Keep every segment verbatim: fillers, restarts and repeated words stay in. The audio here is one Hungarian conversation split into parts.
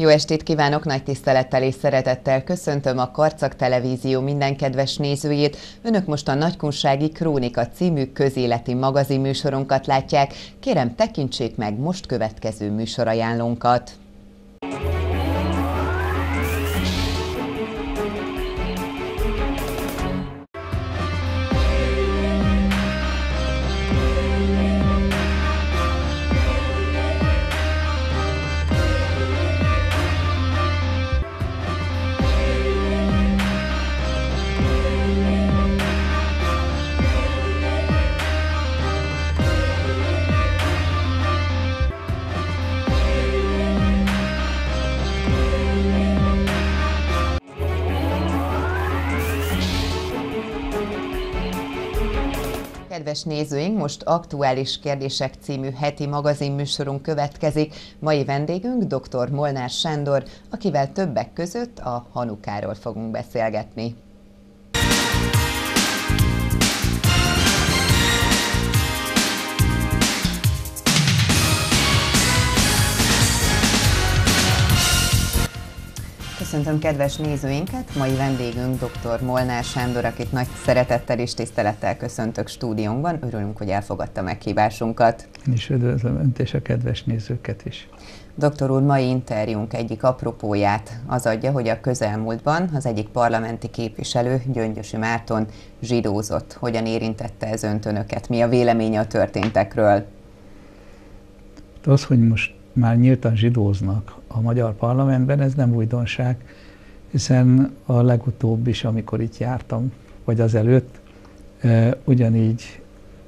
Jó estét kívánok, nagy tisztelettel és szeretettel köszöntöm a Karcag Televízió minden kedves nézőjét. Önök most a Nagykunsági Krónika című közéleti magazinműsorunkat látják. Kérem, tekintsék meg most következő műsorajánlónkat. Kedves nézőink, most Aktuális Kérdések című heti magazinműsorunk következik. Mai vendégünk dr. Molnár Sándor, akivel többek között a Hanukáról fogunk beszélgetni. Köszöntöm kedves nézőinket, mai vendégünk dr. Molnár Sándor, akit nagy szeretettel és tisztelettel köszöntök stúdiónkban. Örülünk, hogy elfogadta meghívásunkat. Én is üdvözlöm Önt és a kedves nézőket is. Doktor úr, mai interjúnk egyik apropóját az adja, hogy a közelmúltban az egyik parlamenti képviselő, Gyöngyösi Márton zsidózott. Hogyan érintette ez Önt, Önöket? Mi a véleménye a történtekről? Az, hogy most már nyíltan zsidóznak a magyar parlamentben, ez nem újdonság, hiszen a legutóbb is, amikor itt jártam, vagy azelőtt, e, ugyanígy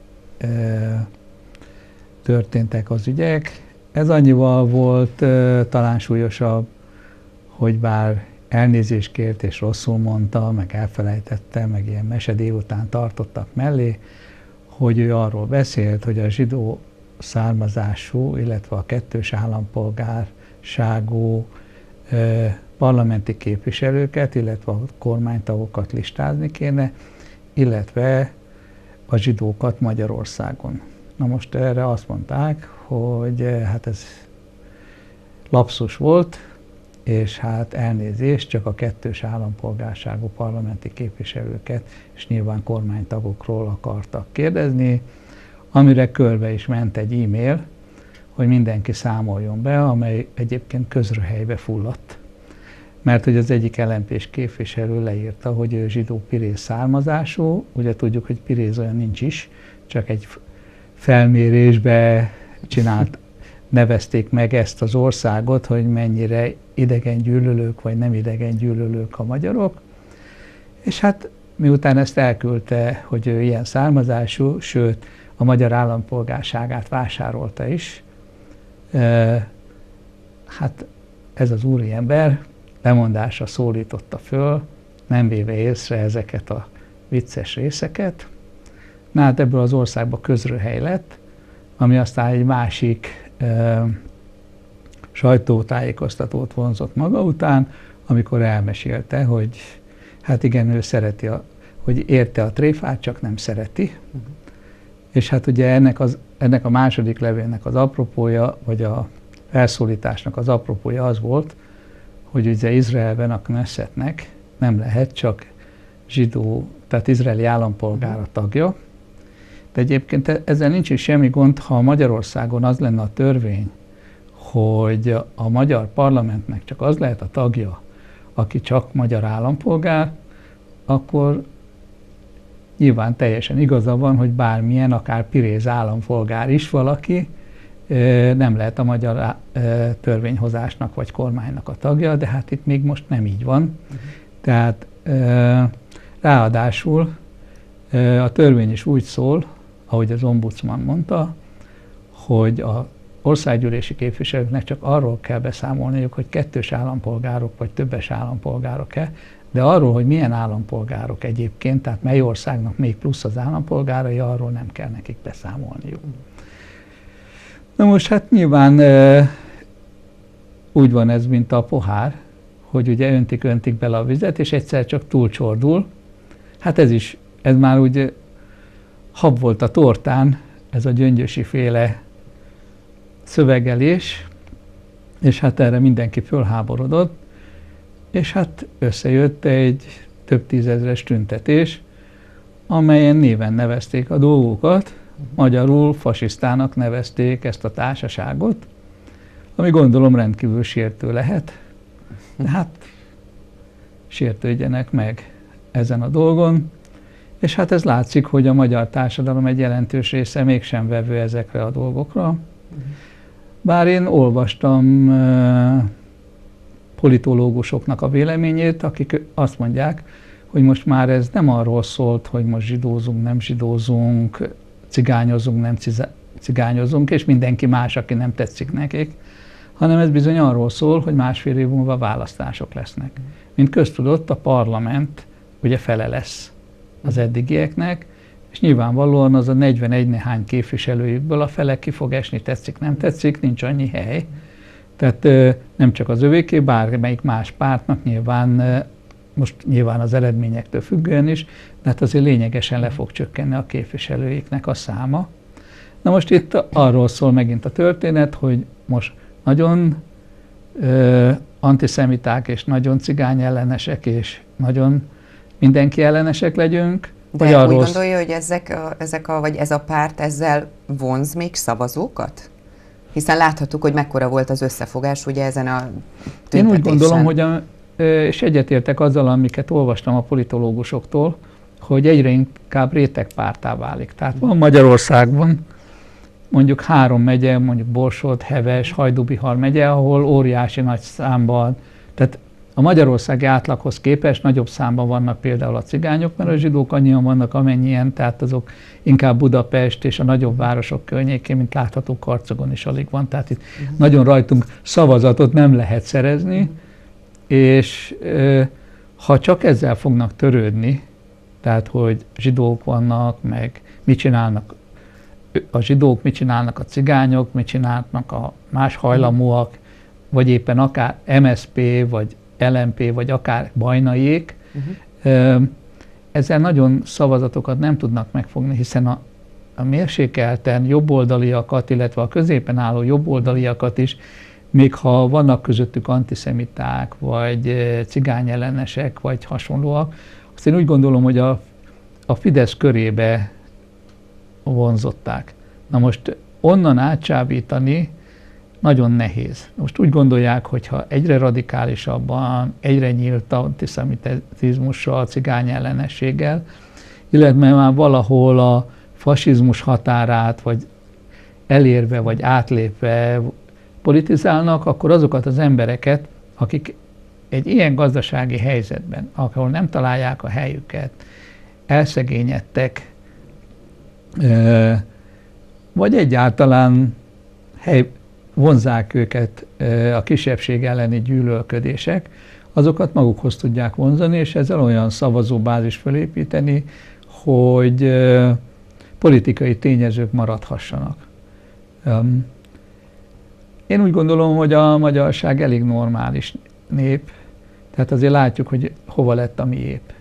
e, történtek az ügyek. Ez annyival volt e, talán súlyosabb, hogy bár elnézést kért és rosszul mondta, meg elfelejtette, meg ilyen mese délután tartottak mellé, hogy ő arról beszélt, hogy a zsidó származású, illetve a kettős állampolgárságú eh, parlamenti képviselőket, illetve a kormánytagokat listázni kéne, illetve a zsidókat Magyarországon. Na most erre azt mondták, hogy eh, hát ez lapszus volt, és hát elnézést, csak a kettős állampolgárságú parlamenti képviselőket és nyilván kormánytagokról akartak kérdezni, amire körbe is ment egy e-mail, hogy mindenki számoljon be, amely egyébként közröhelybe fulladt. Mert hogy az egyik el em pés képviselő leírta, hogy ő zsidó piréz származású, ugye tudjuk, hogy piréz olyan nincs is, csak egy felmérésbe csinált, nevezték meg ezt az országot, hogy mennyire idegen gyűlölők vagy nem idegen gyűlölők a magyarok. És hát miután ezt elküldte, hogy ő ilyen származású, sőt, a magyar állampolgárságát vásárolta is. E, hát ez az úriember lemondásra szólította föl, nem véve észre ezeket a vicces részeket. Na hát ebből az országban közröhely lett, ami aztán egy másik e, sajtótájékoztatót vonzott maga után, amikor elmesélte, hogy hát igen, ő szereti, a, hogy érte a tréfát, csak nem szereti. Uh-huh. És hát ugye ennek, az, ennek a második levélnek az apropója, vagy a felszólításnak az apropója az volt, hogy ugye Izraelben a Knessetnek nem lehet csak zsidó, tehát izraeli állampolgára tagja. De egyébként ezzel nincs is semmi gond, ha Magyarországon az lenne a törvény, hogy a magyar parlamentnek csak az lehet a tagja, aki csak magyar állampolgár, akkor nyilván teljesen igaza van, hogy bármilyen, akár piréz állampolgár is valaki, nem lehet a magyar törvényhozásnak vagy kormánynak a tagja, de hát itt még most nem így van. Uh-huh. Tehát ráadásul a törvény is úgy szól, ahogy az ombudsman mondta, hogy az országgyűlési képviselőknek csak arról kell beszámolniuk, hogy kettős állampolgárok vagy többes állampolgárok-e, de arról, hogy milyen állampolgárok egyébként, tehát mely országnak még plusz az állampolgárai, arról nem kell nekik beszámolniuk. Na most hát nyilván e, úgy van ez, mint a pohár, hogy ugye öntik-öntik bele a vizet, és egyszer csak túlcsordul. Hát ez is, ez már úgy hab volt a tortán, ez a gyöngyösi féle szövegelés, és hát erre mindenki fölháborodott, és hát összejött egy több tízezres tüntetés, amelyen néven nevezték a dolgokat, magyarul fasisztának nevezték ezt a társaságot, ami gondolom rendkívül sértő lehet. De hát sértődjenek meg ezen a dolgon, és hát ez látszik, hogy a magyar társadalom egy jelentős része mégsem vevő ezekre a dolgokra. Bár én olvastam uh, politológusoknak a véleményét, akik azt mondják, hogy most már ez nem arról szólt, hogy most zsidózunk, nem zsidózunk, cigányozunk, nem cigányozunk, és mindenki más, aki nem tetszik nekik, hanem ez bizony arról szól, hogy másfél év múlva választások lesznek. Mint köztudott, a parlament ugye fele lesz az eddigieknek, és nyilvánvalóan az a negyvenegy néhány képviselőjükből a fele ki fog esni, tetszik, nem tetszik, nincs annyi hely. Tehát nem csak az övéké, bármelyik más pártnak nyilván, most nyilván az eredményektől függően is, de hát azért lényegesen le fog csökkenni a képviselőiknek a száma. Na most itt arról szól megint a történet, hogy most nagyon ö, antiszemiták és nagyon cigány ellenesek és nagyon mindenki ellenesek legyünk. De úgy arról gondolja, hogy ezek a, ezek a, vagy ez a párt ezzel vonz még szavazókat? Hiszen láthattuk, hogy mekkora volt az összefogás ugye ezen a tüntetésen. Én úgy gondolom, hogy a, és egyetértek azzal, amiket olvastam a politológusoktól, hogy egyre inkább rétegpárttá válik. Tehát van Magyarországban mondjuk három megye, mondjuk Borsod, Heves, Hajdú-Bihar megye, ahol óriási nagy számban, tehát a magyarországi átlaghoz képest nagyobb számban vannak például a cigányok, mert a zsidók annyian vannak, amennyien, tehát azok inkább Budapest és a nagyobb városok környékén, mint látható Karcagon is alig van, tehát itt uh-huh. nagyon rajtunk szavazatot nem lehet szerezni, uh-huh. és e, ha csak ezzel fognak törődni, tehát hogy zsidók vannak, meg mit csinálnak a zsidók, mit csinálnak a cigányok, mit csinálnak a más hajlamúak, vagy éppen akár em es zé pé, vagy el em pé, vagy akár bajnaiék, uh-huh. ezzel nagyon szavazatokat nem tudnak megfogni, hiszen a, a mérsékelten jobboldaliakat, illetve a középen álló jobboldaliakat is, még ha vannak közöttük antiszemiták, vagy cigányellenesek, vagy hasonlóak, azt én úgy gondolom, hogy a, a Fidesz körébe vonzották. Na most onnan átcsábítani nagyon nehéz. Most úgy gondolják, hogy ha egyre radikálisabban, egyre nyílt antiszemitizmussal, cigányellenességgel, illetve már valahol a fasizmus határát, vagy elérve, vagy átlépve politizálnak, akkor azokat az embereket, akik egy ilyen gazdasági helyzetben, ahol nem találják a helyüket, elszegényedtek, vagy egyáltalán hely, vonzák őket a kisebbség elleni gyűlölködések, azokat magukhoz tudják vonzani, és ezzel olyan szavazóbázis felépíteni, hogy politikai tényezők maradhassanak. Én úgy gondolom, hogy a magyarság elég normális nép, tehát azért látjuk, hogy hova lett a miép.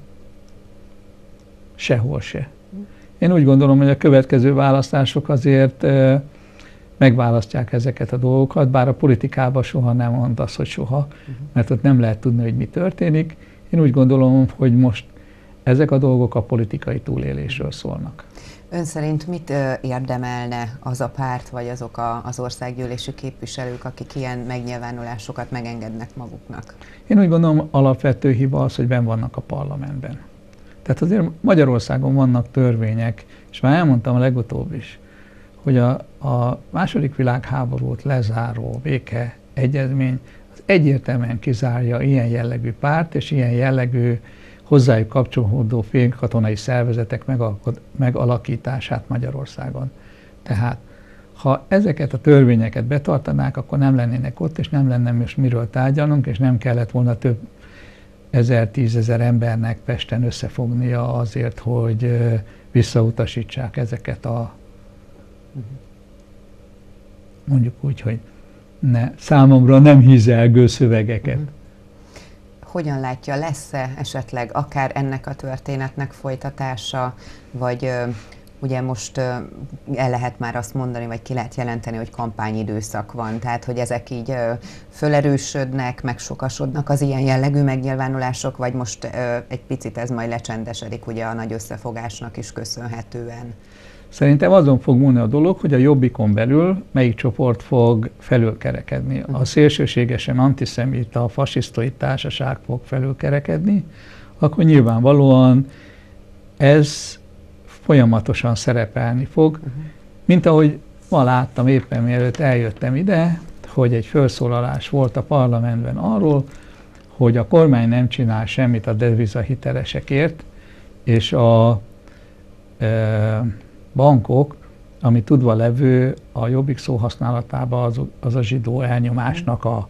Sehol se. Én úgy gondolom, hogy a következő választások azért megválasztják ezeket a dolgokat, bár a politikában soha nem mond az, hogy soha, mert ott nem lehet tudni, hogy mi történik. Én úgy gondolom, hogy most ezek a dolgok a politikai túlélésről szólnak. Ön szerint mit érdemelne az a párt, vagy azok a, az országgyűlési képviselők, akik ilyen megnyilvánulásokat megengednek maguknak? Én úgy gondolom, alapvető hiba az, hogy benn vannak a parlamentben. Tehát azért Magyarországon vannak törvények, és már elmondtam a legutóbb is, hogy a, a második világháborút lezáró béke egyezmény az egyértelműen kizárja ilyen jellegű párt és ilyen jellegű hozzájuk kapcsolódó félkatonai szervezetek megalakítását Magyarországon. Tehát ha ezeket a törvényeket betartanák, akkor nem lennének ott, és nem lenne most miről tárgyalnunk, és nem kellett volna több ezer, tízezer embernek Pesten összefognia azért, hogy visszautasítsák ezeket a, mondjuk úgy, hogy ne, számomra nem hízelgő szövegeket. Hogyan látja, lesz-e esetleg akár ennek a történetnek folytatása, vagy ugye most el lehet már azt mondani, vagy ki lehet jelenteni, hogy kampányidőszak van, tehát hogy ezek így fölerősödnek, megsokasodnak az ilyen jellegű megnyilvánulások, vagy most egy picit ez majd lecsendesedik ugye a nagy összefogásnak is köszönhetően? Szerintem azon fog múlni a dolog, hogy a Jobbikon belül melyik csoport fog felülkerekedni. Uh-huh. A szélsőségesen antiszemita, fasisztoid társaság fog felülkerekedni, akkor nyilvánvalóan ez folyamatosan szerepelni fog. Uh-huh. Mint ahogy ma láttam éppen mielőtt eljöttem ide, hogy egy felszólalás volt a parlamentben arról, hogy a kormány nem csinál semmit a devizahitelesekért, és a e, bankok, ami tudva levő a Jobbik szóhasználatában az, az a zsidó elnyomásnak a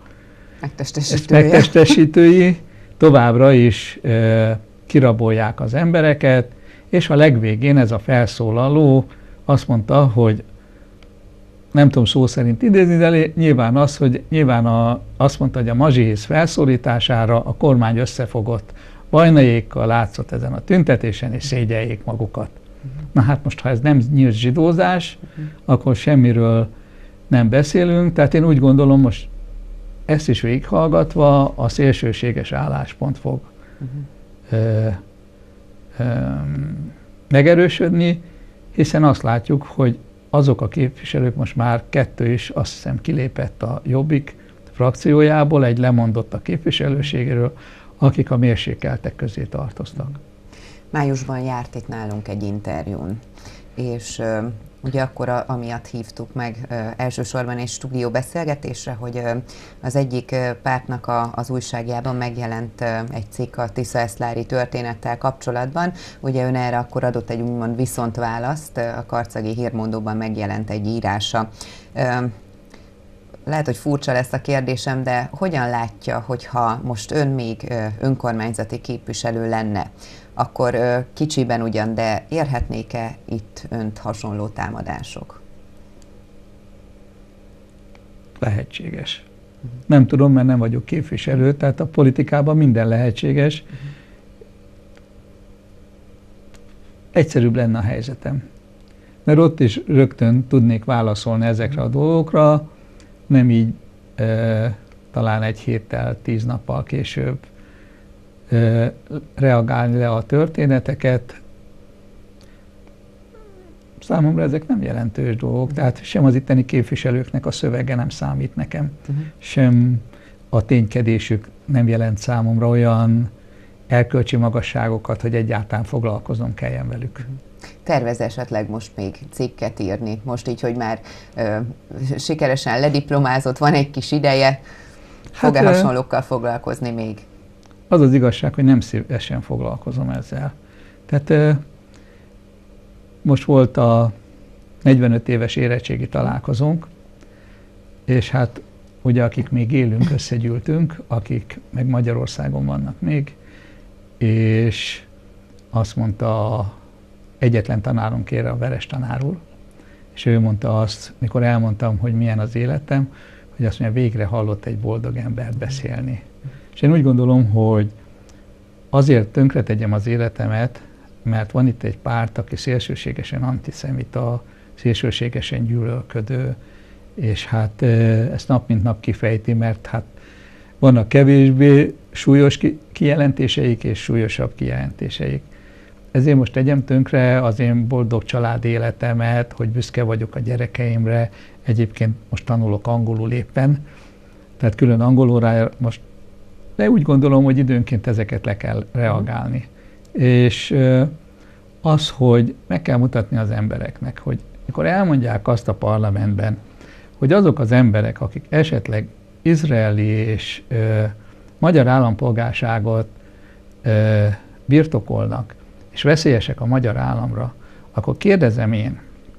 megtestesítői, továbbra is e, kirabolják az embereket, és a legvégén ez a felszólaló azt mondta, hogy nem tudom szó szerint idézni, de nyilván az, hogy nyilván a, azt mondta, hogy a mazsihész felszólítására a kormány összefogott bajnaiékkal látszott ezen a tüntetésen, és szégyeljék magukat. Uh-huh. Na hát most, ha ez nem nyílt zsidózás, uh-huh. akkor semmiről nem beszélünk, tehát én úgy gondolom, most ezt is végighallgatva a szélsőséges álláspont fog uh-huh. ö, ö, megerősödni, hiszen azt látjuk, hogy azok a képviselők, most már kettő is azt hiszem kilépett a Jobbik frakciójából, egy lemondott a képviselőségéről, akik a mérsékeltek közé tartoztak. Májusban járt itt nálunk egy interjún, és uh, ugye akkor a, amiatt hívtuk meg uh, elsősorban egy stúdió beszélgetésre, hogy uh, az egyik uh, pártnak a, az újságjában megjelent uh, egy cikk a Tisza-Eszlári történettel kapcsolatban. Ugye ön erre akkor adott egy úgymond viszontválaszt, uh, a Karcagi Hírmondóban megjelent egy írása. Uh, Lehet, hogy furcsa lesz a kérdésem, de hogyan látja, hogyha most ön még uh, önkormányzati képviselő lenne, akkor uh, kicsiben ugyan, de érhetnék-e itt önt hasonló támadások? Lehetséges. Uh-huh. Nem tudom, mert nem vagyok képviselő, tehát a politikában minden lehetséges. Uh-huh. Egyszerűbb lenne a helyzetem. Mert ott is rögtön tudnék válaszolni ezekre a dolgokra, nem így e, talán egy héttel, tíz nappal később e, reagálni le a történeteket. Számomra ezek nem jelentős dolgok, tehát sem az itteni képviselőknek a szövege nem számít nekem, uh-huh. sem a ténykedésük nem jelent számomra olyan erkölcsi magasságokat, hogy egyáltalán foglalkoznom kelljen velük. Uh-huh. Tervez esetleg most még cikket írni? Most így, hogy már ö, sikeresen lediplomázott, van egy kis ideje, fog-e hát, hasonlókkal foglalkozni még? Az az igazság, hogy nem szívesen foglalkozom ezzel. Tehát ö, most volt a negyvenöt éves érettségi találkozónk, és hát ugye akik még élünk, összegyűltünk, akik meg Magyarországon vannak még, és azt mondta a egyetlen tanárunk erre, a Veres tanár úr, és ő mondta azt, mikor elmondtam, hogy milyen az életem, hogy azt mondja, végre hallott egy boldog embert beszélni. És én úgy gondolom, hogy azért tönkretegyem az életemet, mert van itt egy párt, aki szélsőségesen antiszemita, szélsőségesen gyűlölködő, és hát ezt nap mint nap kifejti, mert hát vannak kevésbé súlyos kijelentéseik és súlyosabb kijelentéseik. Ezért most tegyem tönkre az én boldog család életemet, hogy büszke vagyok a gyerekeimre. Egyébként most tanulok angolul éppen, tehát külön angolóra most, de úgy gondolom, hogy időnként ezeket le kell reagálni. Mm. És az, hogy meg kell mutatni az embereknek, hogy mikor elmondják azt a parlamentben, hogy azok az emberek, akik esetleg izraeli és ö, magyar állampolgárságot ö, birtokolnak, és veszélyesek a magyar államra, akkor kérdezem én,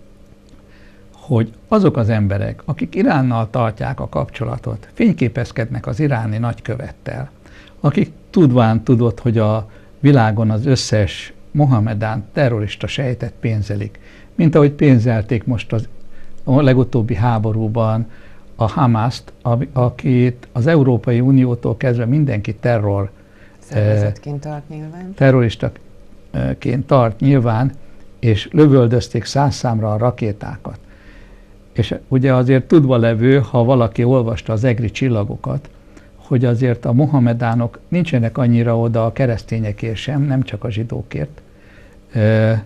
hogy azok az emberek, akik Iránnal tartják a kapcsolatot, fényképezkednek az iráni nagykövettel, akik tudván tudott, hogy a világon az összes mohamedán terrorista sejtet pénzelik, mint ahogy pénzelték most az, a legutóbbi háborúban a Hamaszt, akit az Európai Uniótól kezdve mindenki terror szervezetként tart nyilván. Terroristaként tart nyilván, és lövöldözték száz számra a rakétákat. És ugye azért tudva levő, ha valaki olvasta az egri csillagokat, hogy azért a mohamedánok nincsenek annyira oda a keresztényekért sem, nem csak a zsidókért. E,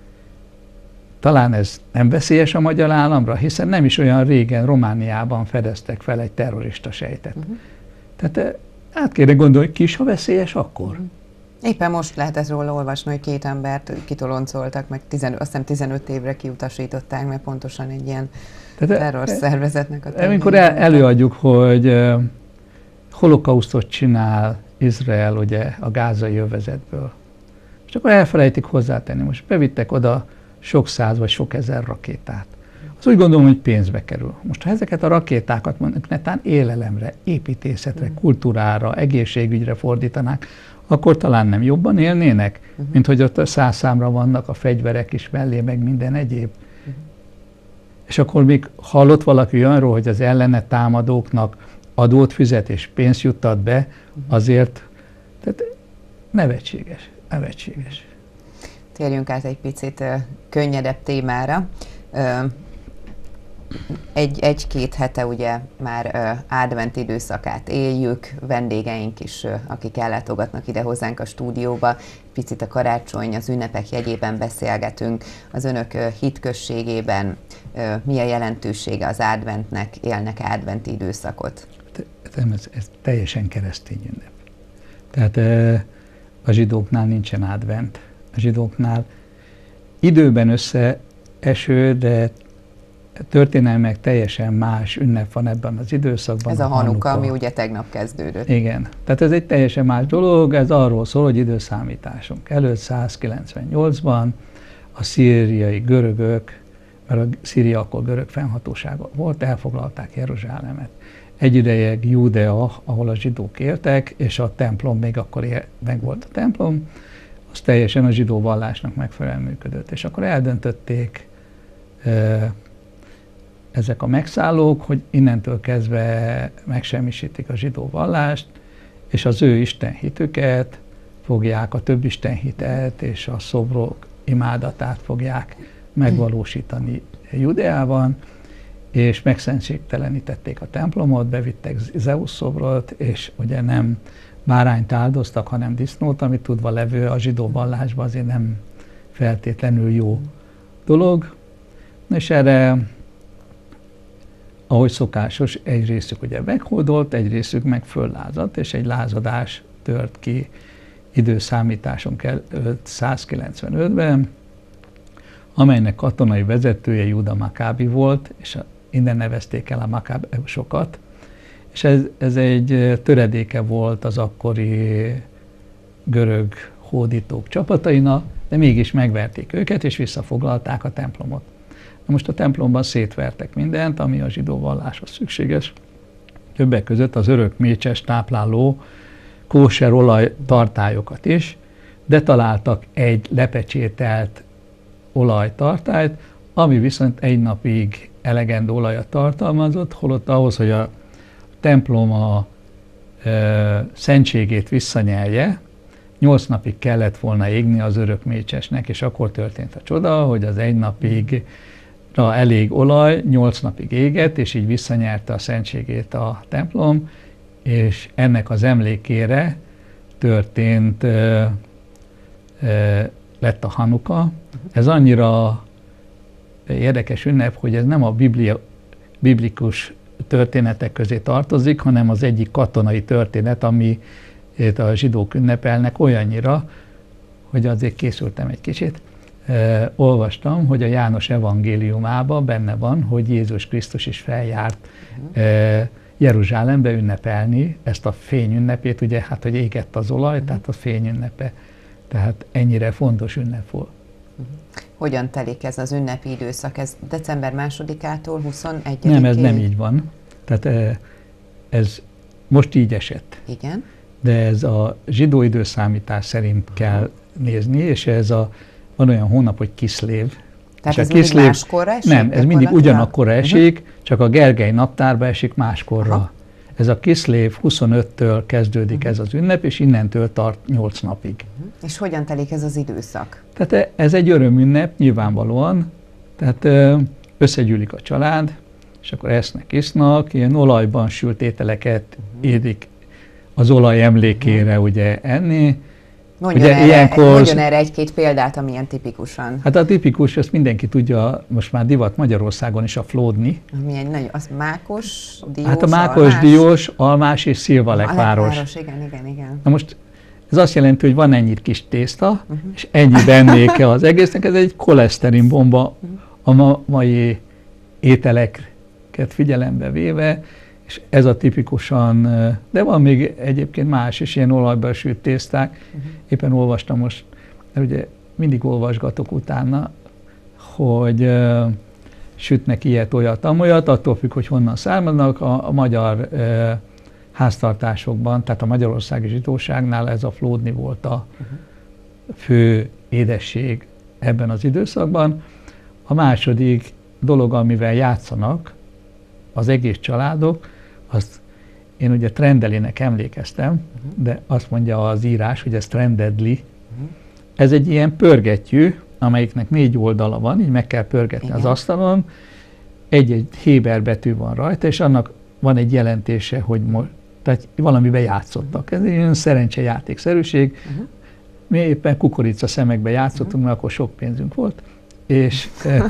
talán ez nem veszélyes a magyar államra, hiszen nem is olyan régen Romániában fedeztek fel egy terrorista sejtet. Uh-huh. Tehát át kéne gondolni, ki is, ha veszélyes, akkor. Uh-huh. Éppen most lehetett róla olvasni, hogy két embert kitoloncoltak, meg tizenöt, azt hiszem tizenöt évre kiutasították, mert pontosan egy ilyen terrorszervezetnek a terén. Amikor el, előadjuk, hogy uh, holokausztot csinál Izrael ugye a gázai övezetből, és akkor elfelejtik hozzátenni. Most bevittek oda sok száz vagy sok ezer rakétát. Azt úgy gondolom, hogy pénzbe kerül. Most ha ezeket a rakétákat mondjuk netán élelemre, építészetre, kultúrára, egészségügyre fordítanák, akkor talán nem jobban élnének, uh-huh. mint hogy ott a száz számra vannak a fegyverek is mellé, meg minden egyéb. Uh-huh. És akkor még hallott valaki olyanról, hogy az ellene támadóknak adót fizet és pénzt juttat be, uh-huh. azért tehát nevetséges, nevetséges. Térjünk át egy picit uh, könnyedebb témára. Uh, Egy, egy-két hete ugye már uh, advent időszakát éljük, vendégeink is, uh, akik ellátogatnak ide hozzánk a stúdióba, picit a karácsony, az ünnepek jegyében beszélgetünk. Az önök uh, hitközségében uh, mi a jelentősége az adventnek, élnek adventi időszakot? Ez, ez teljesen keresztény ünnep. Tehát uh, a zsidóknál nincsen advent. A zsidóknál időben összeeső, de történelmek teljesen más ünnep van ebben az időszakban. Ez a, a Hanuka, ami ugye tegnap kezdődött. Igen. Tehát ez egy teljesen más dolog, ez arról szól, hogy időszámításunk előtt százkilencvennyolcban a szíriai görögök, mert a Szíria akkor görög fennhatósága volt, elfoglalták Jeruzsálemet. Egy ideig Júdea, ahol a zsidók éltek, és a templom, még akkor él, meg volt a templom, az teljesen a zsidó vallásnak megfelelően működött. És akkor eldöntötték e, ezek a megszállók, hogy innentől kezdve megsemmisítik a zsidó vallást, és az ő istenhitüket fogják, a több istenhitet és a szobrok imádatát fogják megvalósítani Judeában, és megszentségtelenítették a templomot, bevittek Zeusz szobrot, és ugye nem bárányt áldoztak, hanem disznót, amit tudva levő a zsidó vallásban azért nem feltétlenül jó dolog. És erre, ahogy szokásos, egy részük ugye meghódolt, egy részük meg föllázadt, és egy lázadás tört ki időszámításunk előtt százkilencvenötben, amelynek katonai vezetője Júda Makábi volt, és innen nevezték el a Makábeusokat, és ez, ez egy töredéke volt az akkori görög hódítók csapatainak, de mégis megverték őket, és visszafoglalták a templomot. Na most a templomban szétvertek mindent, ami a zsidó valláshoz szükséges. Többek között az örök mécses tápláló kóser olaj tartályokat is, de találtak egy lepecsételt olajtartályt, ami viszont egy napig elegendő olajat tartalmazott, holott ahhoz, hogy a templom a e, szentségét visszanyelje, nyolc napig kellett volna égni az örök mécsesnek, és akkor történt a csoda, hogy az egy napig elég olaj, nyolc napig égett, és így visszanyerte a szentségét a templom, és ennek az emlékére történt, e, e, lett a Hanuka. Ez annyira érdekes ünnep, hogy ez nem a biblia, biblikus történetek közé tartozik, hanem az egyik katonai történet, ami a zsidók ünnepelnek olyannyira, hogy azért készültem egy kicsit. E, olvastam, hogy a János evangéliumában benne van, hogy Jézus Krisztus is feljárt e, Jeruzsálembe ünnepelni ezt a fényünnepét, ugye hát, hogy égett az olaj, tehát a fényünnepe. Tehát ennyire fontos ünnep volt. Hogyan telik ez az ünnepi időszak? Ez december másodikától huszonegyedikéig? Nem, ez nem így van. Tehát ez most így esett. Igen. De ez a zsidó időszámítás szerint kell nézni, és ez a, van olyan hónap, hogy Kiszlév. Tehát ez mindig máskorra esik? Nem, ez mindig ugyanakkor esik, uh-huh. csak a Gergely naptárba esik máskorra. Aha. Ez a Kislev huszonöttől kezdődik uh-huh. ez az ünnep, és innentől tart nyolc napig. Uh-huh. És hogyan telik ez az időszak? Tehát ez egy örömünnep nyilvánvalóan, tehát összegyűlik a család, és akkor esznek, isznak, ilyen olajban sült ételeket uh-huh. érik az olaj emlékére uh-huh. ugye enni. Mondjon, ugye, erre, ilyenkor, mondjon erre egy-két példát, amilyen tipikusan. Hát a tipikus, ezt mindenki tudja, most már divat Magyarországon is a flódni. Ami egy nagy, az mákos, diós, Hát a mákos, almás. diós, almás és szilvalekváros. Lekváros, igen, igen, igen. Na most ez azt jelenti, hogy van ennyi kis tészta, uh-huh. és ennyi bennéke az egésznek, ez egy koleszterin bomba uh-huh. a ma, mai ételeket figyelembe véve, és ez a tipikusan, de van még egyébként más is, ilyen olajban sült tészták. Uh-huh. Éppen olvastam most, mert ugye mindig olvasgatok utána, hogy uh, sütnek ilyet, olyat, amolyat, attól függ, hogy honnan származnak. A, a magyar uh, háztartásokban, tehát a magyarországi zsidóságnál ez a flódni volt a uh-huh. fő édesség ebben az időszakban. A második dolog, amivel játszanak az egész családok, azt én ugye Trendelinek emlékeztem, uh-huh. de azt mondja az írás, hogy ez Trendedli. Uh-huh. Ez egy ilyen pörgettyű, amelyiknek négy oldala van, így meg kell pörgetni Igen. az asztalon, egy-egy héber betű van rajta, és annak van egy jelentése, hogy most, tehát valamiben játszottak. Ez egy olyan szerencsejátékszerűség. Uh-huh. Mi éppen kukorica szemekbe játszottunk, uh-huh. mert akkor sok pénzünk volt, és,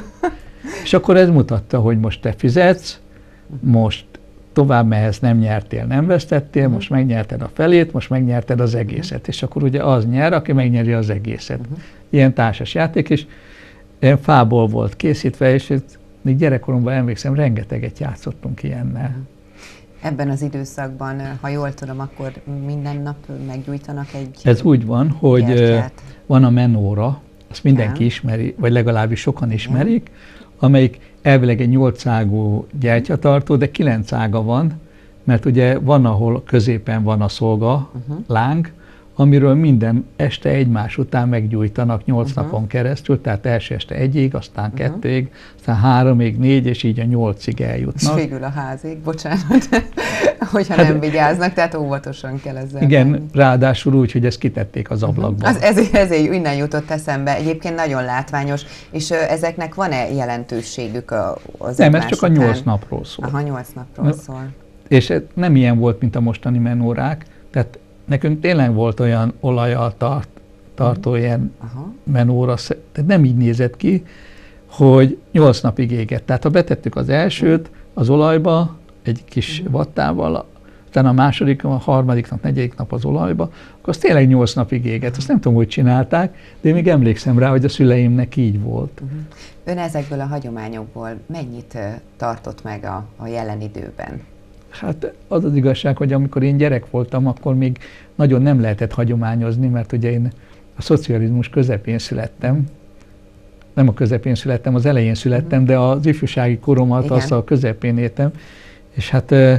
és akkor ez mutatta, hogy most te fizetsz, most tovább mehetsz, nem nyertél, nem vesztettél, uh-huh. most megnyerted a felét, most megnyerted az egészet. Uh-huh. És akkor ugye az nyer, aki megnyeri az egészet. Uh-huh. Ilyen társas játék, és ilyen fából volt készítve, és még gyerekkoromban emlékszem, rengeteget játszottunk ilyennel. Uh-huh. Ebben az időszakban, ha jól tudom, akkor minden nap meggyújtanak egy Ez úgy van, hogy gyertyát. Van a menóra, azt mindenki ja. ismeri, vagy legalábbis sokan ismerik, ja. amelyik elvileg egy nyolcágú gyertyatartó, de kilenc ága van, mert ugye van, ahol középen van a szolga uh-huh. láng, amiről minden este egymás után meggyújtanak nyolc uh-huh. napon keresztül, tehát első este egyig, aztán uh-huh. kettőig, aztán háromig, négy, és így a nyolcig eljutnak. És végül a házig, bocsánat, hogyha hát, nem vigyáznak, tehát óvatosan kell ezzel. Igen, menni. Ráadásul úgy, hogy ezt kitették az ablakba. Az ezért, ezért innen jutott eszembe. Egyébként nagyon látványos, és uh, ezeknek van-e jelentőségük az Nem, ez csak után? a nyolc napról szól. Aha, nyolc napról szól. És nem ilyen volt, mint a mostani menórák, tehát nekünk tényleg volt olyan olajjal tart, tartó uh-huh. ilyen Aha. menóra, tehát nem így nézett ki, hogy nyolc napig égett. Tehát ha betettük az elsőt az olajba, egy kis uh-huh. vattával, utána a második, a harmadik nap, negyedik nap az olajba, akkor az tényleg nyolc napig égett. Azt nem tudom, hogy csinálták, de én még emlékszem rá, hogy a szüleimnek így volt. Uh-huh. Ön ezekből a hagyományokból mennyit tartott meg a, a jelen időben? Hát az az igazság, hogy amikor én gyerek voltam, akkor még nagyon nem lehetett hagyományozni, mert ugye én a szocializmus közepén születtem. Nem a közepén születtem, az elején születtem, uh-huh. de az ifjúsági koromat azt a közepén éltem. És hát e,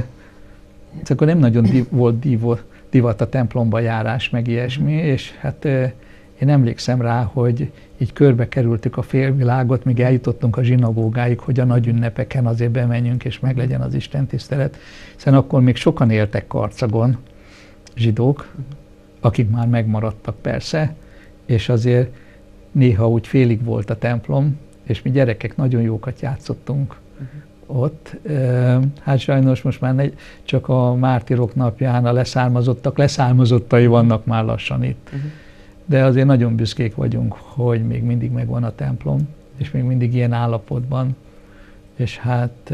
akkor nem nagyon div, volt div, divat a templomba járás, meg ilyesmi, uh-huh. és hát e, én emlékszem rá, hogy így körbe kerültük a félvilágot, míg eljutottunk a zsinagógáig, hogy a nagy ünnepeken azért bemenjünk, és meglegyen az istentisztelet. Hiszen akkor még sokan éltek Karcagon, zsidók, akik már megmaradtak persze, és azért néha úgy félig volt a templom, és mi gyerekek nagyon jókat játszottunk uh-huh. ott. Hát sajnos most már csak a mártírok napján a leszármazottak leszármazottai vannak már lassan itt. Uh-huh. De azért nagyon büszkék vagyunk, hogy még mindig megvan a templom, és még mindig ilyen állapotban, és hát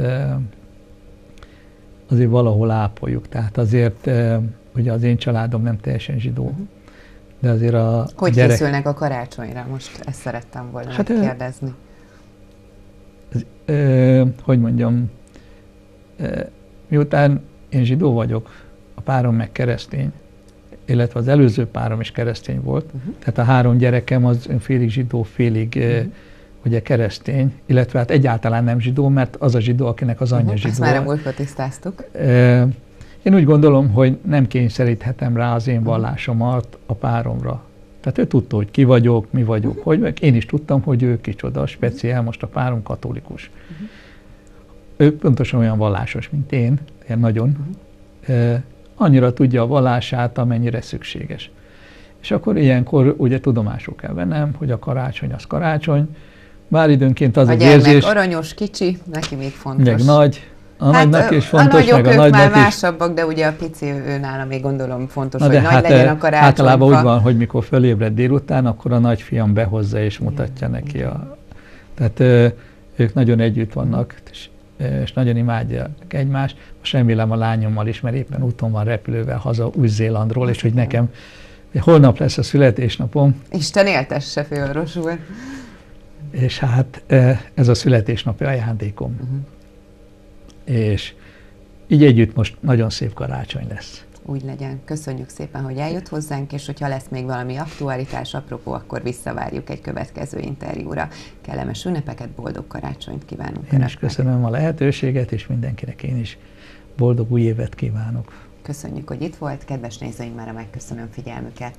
azért valahol ápoljuk. Tehát azért, ugye az én családom nem teljesen zsidó, uh-huh. de azért a Hogy gyerek... készülnek a karácsonyra? Most ezt szerettem volna hát, kérdezni. Ez, ö, hogy mondjam, ö, miután én zsidó vagyok, a párom meg keresztény, illetve az előző párom is keresztény volt, uh-huh. tehát a három gyerekem az félig zsidó, félig uh-huh. ugye keresztény, illetve hát egyáltalán nem zsidó, mert az a zsidó, akinek az anyja uh-huh. zsidó. Ezt már a múltkor tisztáztuk. Én úgy gondolom, hogy nem kényszeríthetem rá az én vallásomat a páromra. Tehát ő tudta, hogy ki vagyok, mi vagyok, uh-huh. hogy meg. Én is tudtam, hogy ő kicsoda, speciál, most a párom katolikus. Uh-huh. Ő pontosan olyan vallásos, mint én, én nagyon. Uh-huh. annyira tudja a vallását, amennyire szükséges. És akkor ilyenkor ugye tudomásul kell vennem, hogy a karácsony az karácsony, bár időnként az a az gyermek érzés... aranyos, kicsi, neki még fontos. Meg nagy, a hát nagynak is fontos, a nagyok, meg a ők nagynak már is. másabbak, de ugye a pici őnála még gondolom fontos, Na hogy nagy hát, legyen a karácsonyfa. általában úgy van, hogy mikor fölébred délután, akkor a nagyfiam behozza és mutatja igen, neki. A, tehát ők nagyon együtt vannak, és, és nagyon imádják egymást. Most remélem a lányommal is, mert éppen úton van repülővel haza Új-Zélandról, és hogy nekem holnap lesz a születésnapom. Isten éltesse, főorvos úr. És hát ez a születésnapi ajándékom. Uh-huh. És így együtt most nagyon szép karácsony lesz. Úgy legyen. Köszönjük szépen, hogy eljött hozzánk, és hogyha lesz még valami aktualitás, apropó, akkor visszavárjuk egy következő interjúra. Kellemes ünnepeket, boldog karácsonyt kívánunk. Én is köszönöm a lehetőséget, és mindenkinek én is boldog új évet kívánok. Köszönjük, hogy itt volt. Kedves nézőink, mára megköszönöm figyelmüket.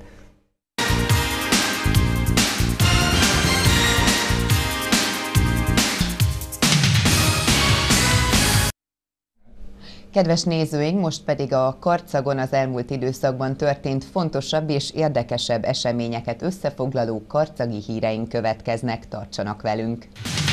Kedves nézőink, most pedig a Karcagon az elmúlt időszakban történt fontosabb és érdekesebb eseményeket összefoglaló karcagi híreink következnek. Tartsanak velünk!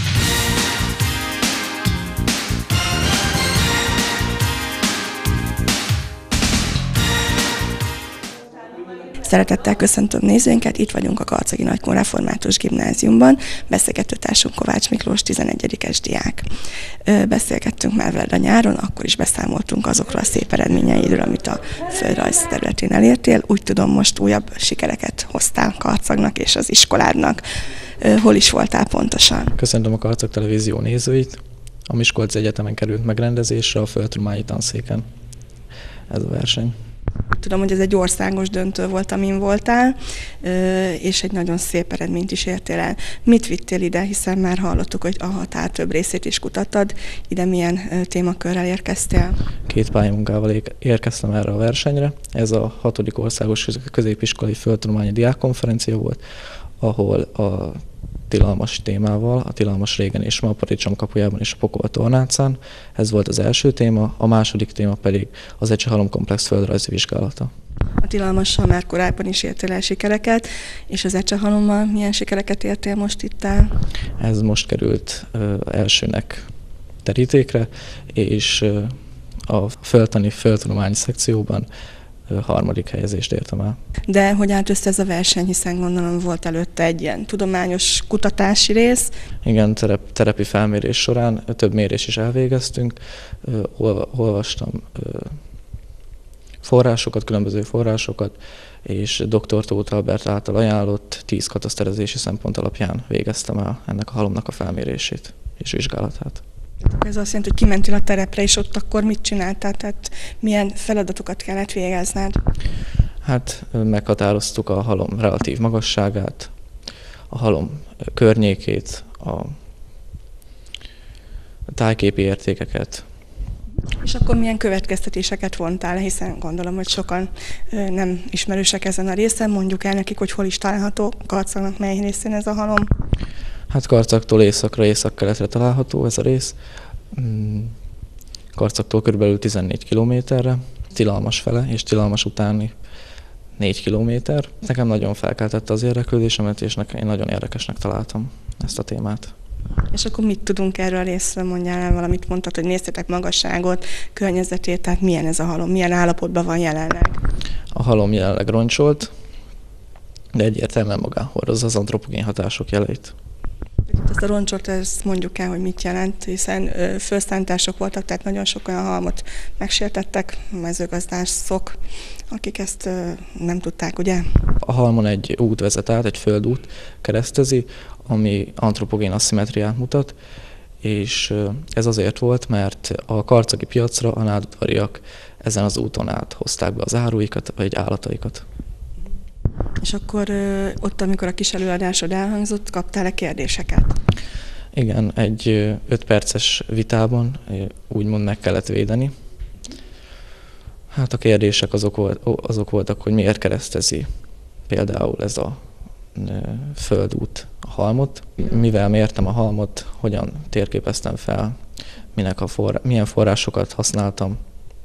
Szeretettel köszöntöm nézőinket, itt vagyunk a Karcagi Nagykun Református Gimnáziumban, beszélgetőtársunk Kovács Miklós, tizenegyedikes diák. Beszélgettünk már veled a nyáron, akkor is beszámoltunk azokról a szép eredményeidről, amit a földrajz területén elértél. Úgy tudom, most újabb sikereket hoztál Karcagnak és az iskoládnak. Hol is voltál pontosan? Köszöntöm a Karcag Televízió nézőit. A Miskolci Egyetemen került megrendezésre a földtudományi tanszéken ez a verseny. Tudom, hogy ez egy országos döntő volt, amin voltál, és egy nagyon szép eredményt is értél el. Mit vittél ide, hiszen már hallottuk, hogy a határ több részét is kutattad. Ide milyen témakörrel érkeztél? Két pályamunkával érkeztem erre a versenyre. Ez a hatodik országos középiskolai földtudományi diákkonferencia volt, ahol a tilalmas témával, a tilalmas régen és ma a Paradicsom kapujában és a Pokol tornácán. Ez volt az első téma, a második téma pedig az Ecce-halomkomplex földrajzi vizsgálata. A tilalmassal már korábban is értél el sikereket, és az Ecce-halommal milyen sikereket értél most itt el? Ez most került ö, elsőnek terítékre, és ö, a földtani földtudományi szekcióban harmadik helyezést értem el. De hogy állt össze ez a verseny, hiszen gondolom volt előtte egy ilyen tudományos kutatási rész? Igen, terep, terepi felmérés során több mérés is elvégeztünk. Olvastam forrásokat, különböző forrásokat, és dr. Tóth Albert által ajánlott tíz kataszterezési szempont alapján végeztem el ennek a halomnak a felmérését és vizsgálatát. Ez azt jelenti, hogy kimentél a terepre, és ott akkor mit csináltál? Tehát milyen feladatokat kellett végezned? Hát meghatároztuk a halom relatív magasságát, a halom környékét, a tájképi értékeket. És akkor milyen következtetéseket vontál, hiszen gondolom, hogy sokan nem ismerősek ezen a részen. Mondjuk el nekik, hogy hol is található Karcagnak mely részén ez a halom? Hát Karcagtól északra, észak-keletre található ez a rész. Karcagtól körülbelül tizennégy kilométerre, tilalmas fele és tilalmas utáni négy kilométer. Nekem nagyon felkeltette az érdeklődésemet, és nekem én nagyon érdekesnek találtam ezt a témát. És akkor mit tudunk erről a részről? Mondjál el valamit, mondtad, hogy néztétek magasságot, környezetét, tehát milyen ez a halom, milyen állapotban van jelenleg? A halom jelenleg roncsolt, de egyértelműen magán hordozza az antropogén hatások jeleit. Ezt a roncsot, ezt mondjuk el, hogy mit jelent, hiszen felszántások voltak, tehát nagyon sok olyan halmot megsértettek, mezőgazdászok, akik ezt nem tudták, ugye? A halmon egy út vezet át, egy földút keresztezi, ami antropogén asszimetriát mutat, és ez azért volt, mert a karcagi piacra a nádudvariak ezen az úton át hozták be az áruikat, vagy állataikat. És akkor ott, amikor a kis előadásod elhangzott, kaptál-e kérdéseket? Igen, egy öt perces vitában úgymond meg kellett védeni. Hát a kérdések azok, volt, azok voltak, hogy miért keresztezi például ez a földút a halmot, mivel mértem a halmot, hogyan térképeztem fel, minek a forrá, milyen forrásokat használtam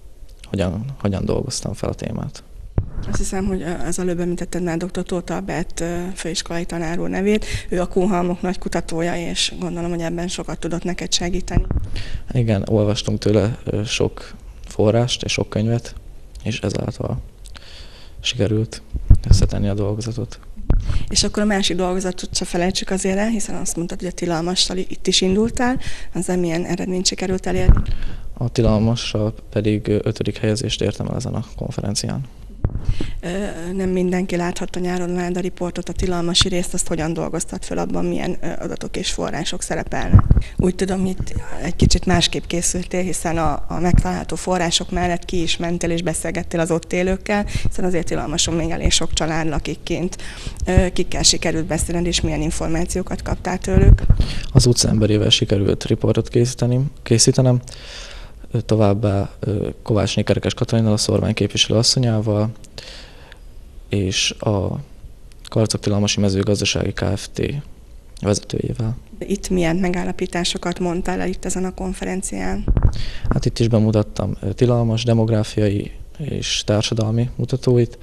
hogyan, hogyan dolgoztam fel a témát. Azt hiszem, hogy az előbb említetted már dr. Tóth Albert főiskolai tanár úr nevét. Ő a kunhalmok nagy kutatója, és gondolom, hogy ebben sokat tudott neked segíteni. Igen, olvastunk tőle sok forrást és sok könyvet, és ezáltal sikerült összetenni a dolgozatot. És akkor a másik dolgozatot se felejtsük azért el, hiszen azt mondtad, hogy a tilalmassal itt is indultál, azzal milyen eredményt sikerült elérni? A tilalmassal pedig ötödik helyezést értem el ezen a konferencián. Nem mindenki láthatta nyáron már a riportot, a tilalmasi részt, azt hogyan dolgoztat fel, abban milyen adatok és források szerepelnek. Úgy tudom, hogy itt egy kicsit másképp készültél, hiszen a, a megtalálható források mellett ki is mentél és beszélgettél az ott élőkkel, hiszen azért tilalmason még elég sok család lakik kint. Kikkel sikerült beszélned, és milyen információkat kaptál tőlük? Az utcaemberével sikerült riportot készíteni, készítenem. Továbbá Kovácsné Kerekes Katalinnal, a szorvány képviselő asszonyával, és a Karcag Tilalmasi Mezőgazdasági Kft. Vezetőjével. Itt milyen megállapításokat mondtál el itt ezen a konferencián? Hát itt is bemutattam tilalmas, demográfiai és társadalmi mutatóit.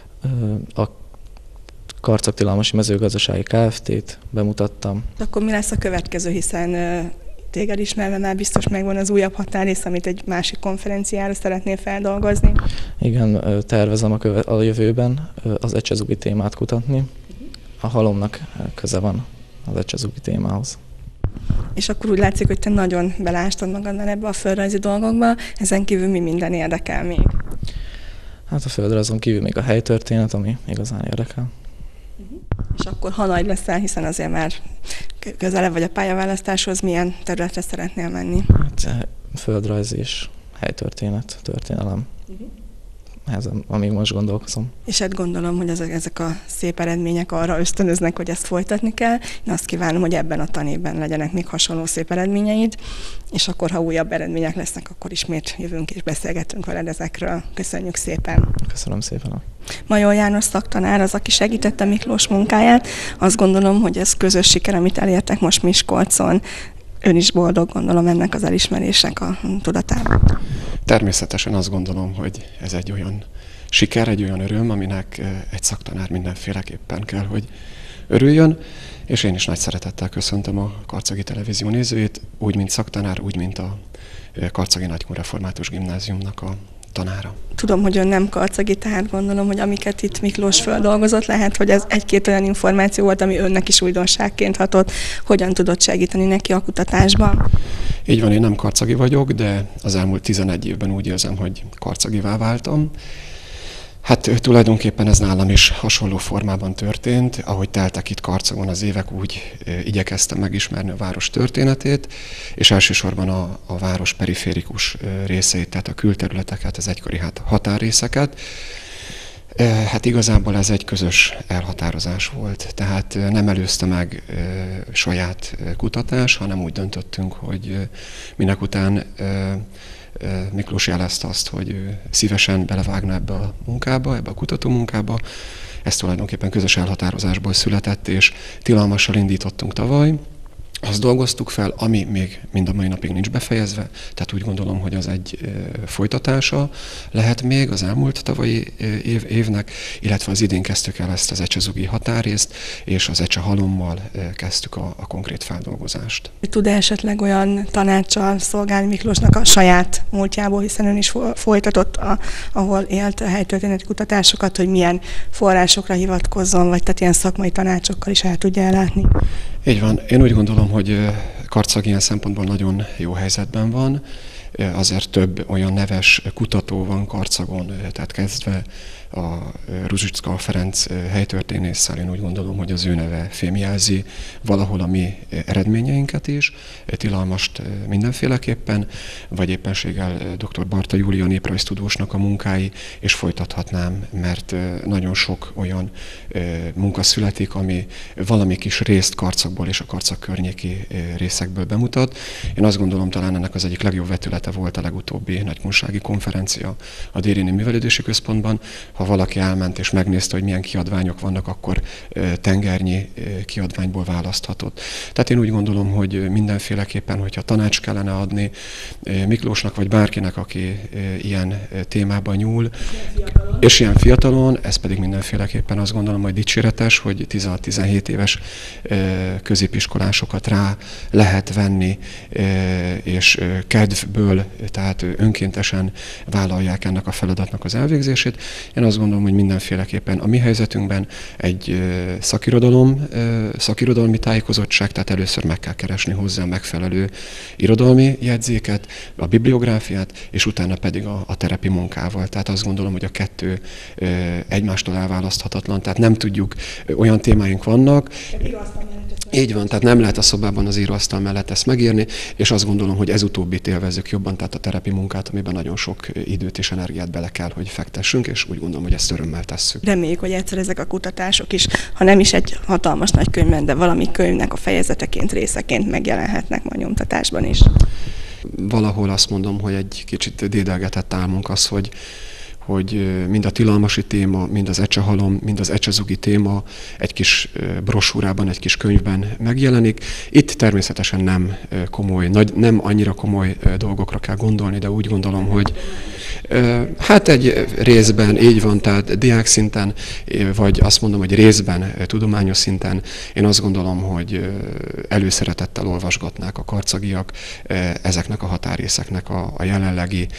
A Karcag Tilalmasi Mezőgazdasági Kft-t bemutattam. De akkor mi lesz a következő, hiszen téged ismerve már biztos megvan az újabb határrész, amit egy másik konferenciára szeretnél feldolgozni? Igen, tervezem a, köve- a jövőben az ecsezugi témát kutatni. A halomnak köze van az ecsezugi témához. És akkor úgy látszik, hogy te nagyon belástad magadban ebbe a földrajzi dolgokba, ezen kívül mi minden érdekel még? Hát a földrajzon kívül még a helytörténet, ami igazán érdekel. És akkor, ha nagy leszel, hiszen azért már közelebb vagy a pályaválasztáshoz, milyen területre szeretnél menni? Hát, földrajz és helytörténet, történelem. Uh-huh. Ez, amíg most gondolkozom. És hát gondolom, hogy ezek, ezek a szép eredmények arra ösztönöznek, hogy ezt folytatni kell. Én azt kívánom, hogy ebben a tanévben legyenek még hasonló szép eredményeid, és akkor, ha újabb eredmények lesznek, akkor ismét jövünk és beszélgetünk veled ezekről. Köszönjük szépen! Köszönöm szépen! Major János szaktanár az, aki segítette Miklós munkáját. Azt gondolom, hogy ez közös siker, amit elértek most Miskolcon. Ön is boldog, gondolom, ennek az elismerésnek a tudatában. Természetesen azt gondolom, hogy ez egy olyan siker, egy olyan öröm, aminek egy szaktanár mindenféleképpen kell, hogy örüljön, és én is nagy szeretettel köszöntöm a Karcagi Televízió nézőjét, úgy, mint szaktanár, úgy, mint a Karcagi Nagykun Református Gimnáziumnak a tanára. Tudom, hogy ön nem karcagi, tehát gondolom, hogy amiket itt Miklós földolgozott, lehet, hogy ez egy-két olyan információ volt, ami önnek is újdonságként hatott. Hogyan tudott segíteni neki a kutatásban? Így van, én nem karcagi vagyok, de az elmúlt tizenegy évben úgy érzem, hogy karcagivá váltam. Hát tulajdonképpen ez nálam is hasonló formában történt, ahogy teltek itt Karcagon az évek, úgy igyekeztem megismerni a város történetét, és elsősorban a, a város periférikus részeit, tehát a külterületeket, az egykori hát határrészeket. Hát igazából ez egy közös elhatározás volt, tehát nem előzte meg saját kutatás, hanem úgy döntöttünk, hogy minek után Miklós jelezte azt, hogy ő szívesen belevágna ebbe a munkába, ebbe a kutatómunkába. Ez tulajdonképpen közös elhatározásból született, és tilalmassal indítottunk tavaly. Azt dolgoztuk fel, ami még mind a mai napig nincs befejezve, tehát úgy gondolom, hogy az egy folytatása lehet még az elmúlt tavalyi év, évnek, illetve az idén kezdtük el ezt az ecsezugi határrészt, és az ecse halommal kezdtük a, a konkrét feldolgozást. Tud-e esetleg olyan tanácssal szolgálni Miklósnak a saját múltjából, hiszen ön is folytatott, a, ahol élt a helytörténeti kutatásokat, hogy milyen forrásokra hivatkozzon, vagy tehát ilyen szakmai tanácsokkal is el tudja ellátni? Így van. Én úgy gondolom, hogy Karcag ilyen szempontból nagyon jó helyzetben van. Azért több olyan neves kutató van Karcagon, tehát kezdve a Ruzsicka Ferenc helytörténésszel, én úgy gondolom, hogy az ő neve fémjelzi valahol a mi eredményeinket is, tilalmast mindenféleképpen, vagy éppenséggel dr. Barta Júlia néprajztudósnak a munkái, és folytathatnám, mert nagyon sok olyan munka születik, ami valami kis részt Karcagból és a Karcag környéki részekből bemutat. Én azt gondolom, talán ennek az egyik legjobb vetülete volt a legutóbbi nagykunsági konferencia a Déryné Művelődési Központban, ha valaki elment és megnézte, hogy milyen kiadványok vannak, akkor tengernyi kiadványból választhatott. Tehát én úgy gondolom, hogy mindenféleképpen, hogyha tanács kellene adni Miklósnak, vagy bárkinek, aki ilyen témában nyúl, és ilyen fiatalon, ez pedig mindenféleképpen azt gondolom, hogy dicséretes, hogy tizenhat-tizenhét éves középiskolásokat rá lehet venni, és kedvből, tehát önkéntesen vállalják ennek a feladatnak az elvégzését. Én azt gondolom, hogy mindenféleképpen a mi helyzetünkben egy szakirodalom, szakirodalmi tájékozottság, tehát először meg kell keresni hozzá megfelelő irodalmi jegyzéket, a bibliográfiát, és utána pedig a, a terepi munkával. Tehát azt gondolom, hogy a kettő egymástól elválaszthatatlan, tehát nem tudjuk, olyan témáink vannak. Így van, tehát nem lehet a szobában az íróasztal mellett ezt megírni, és azt gondolom, hogy ez utóbbit élvezzük jobban, tehát a terepi munkát, amiben nagyon sok időt és energiát bele kell, hogy fektessünk, és úgy gondolom, hogy ezt örömmel tesszük. Reméljük, hogy egyszer ezek a kutatások is, ha nem is egy hatalmas nagy könyvben, de valami könyvnek a fejezeteként, részeként megjelenhetnek majd nyomtatásban is. Valahol azt mondom, hogy egy kicsit dédelgetett álmunk az, hogy hogy mind a tilalmasi téma, mind az ecsehalom, mind az ecsezugi téma egy kis brosúrában, egy kis könyvben megjelenik. Itt természetesen nem komoly, nagy, nem annyira komoly dolgokra kell gondolni, de úgy gondolom, hogy hát egy részben így van, tehát diák szinten, vagy azt mondom, hogy részben tudományos szinten, én azt gondolom, hogy előszeretettel olvasgatnák a karcagiak ezeknek a határrészeknek a, a jelenlegi,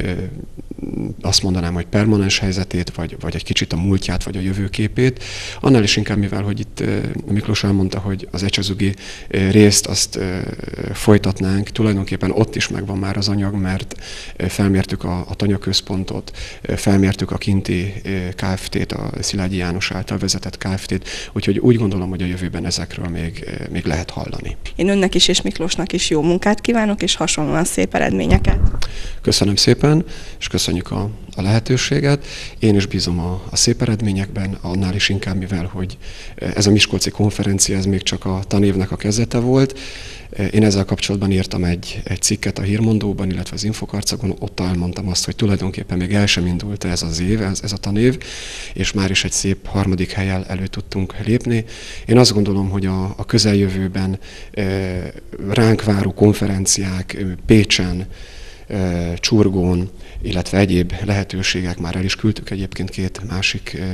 azt mondanám, hogy permanens helyzetét, vagy, vagy egy kicsit a múltját, vagy a jövőképét. Annál is inkább, mivel, hogy itt Miklós elmondta, hogy az ecsezugi részt azt folytatnánk, tulajdonképpen ott is megvan már az anyag, mert felmértük a, a tanyaközpontot, felmértük a kinti Kft-t, a Szilágyi János által vezetett Kft-t, úgyhogy úgy gondolom, hogy a jövőben ezekről még, még lehet hallani. Én önnek is és Miklósnak is jó munkát kívánok, és hasonlóan szép eredményeket. Köszönöm szépen, és köszönjük a, a lehetőséget. Én is bízom a, a szép eredményekben, annál is inkább, mivel hogy ez a miskolci konferencia, ez még csak a tanévnek a kezdete volt. Én ezzel kapcsolatban írtam egy, egy cikket a Hírmondóban, illetve az Infokarcagon, ott elmondtam azt, hogy tulajdonképpen még el sem indult ez az év, ez, ez a tanév, és már is egy szép harmadik hellyel elő tudtunk lépni. Én azt gondolom, hogy a, a közeljövőben e, ránk váró konferenciák Pécsen, e, Csurgón, illetve egyéb lehetőségek, már el is küldtük egyébként két másik e,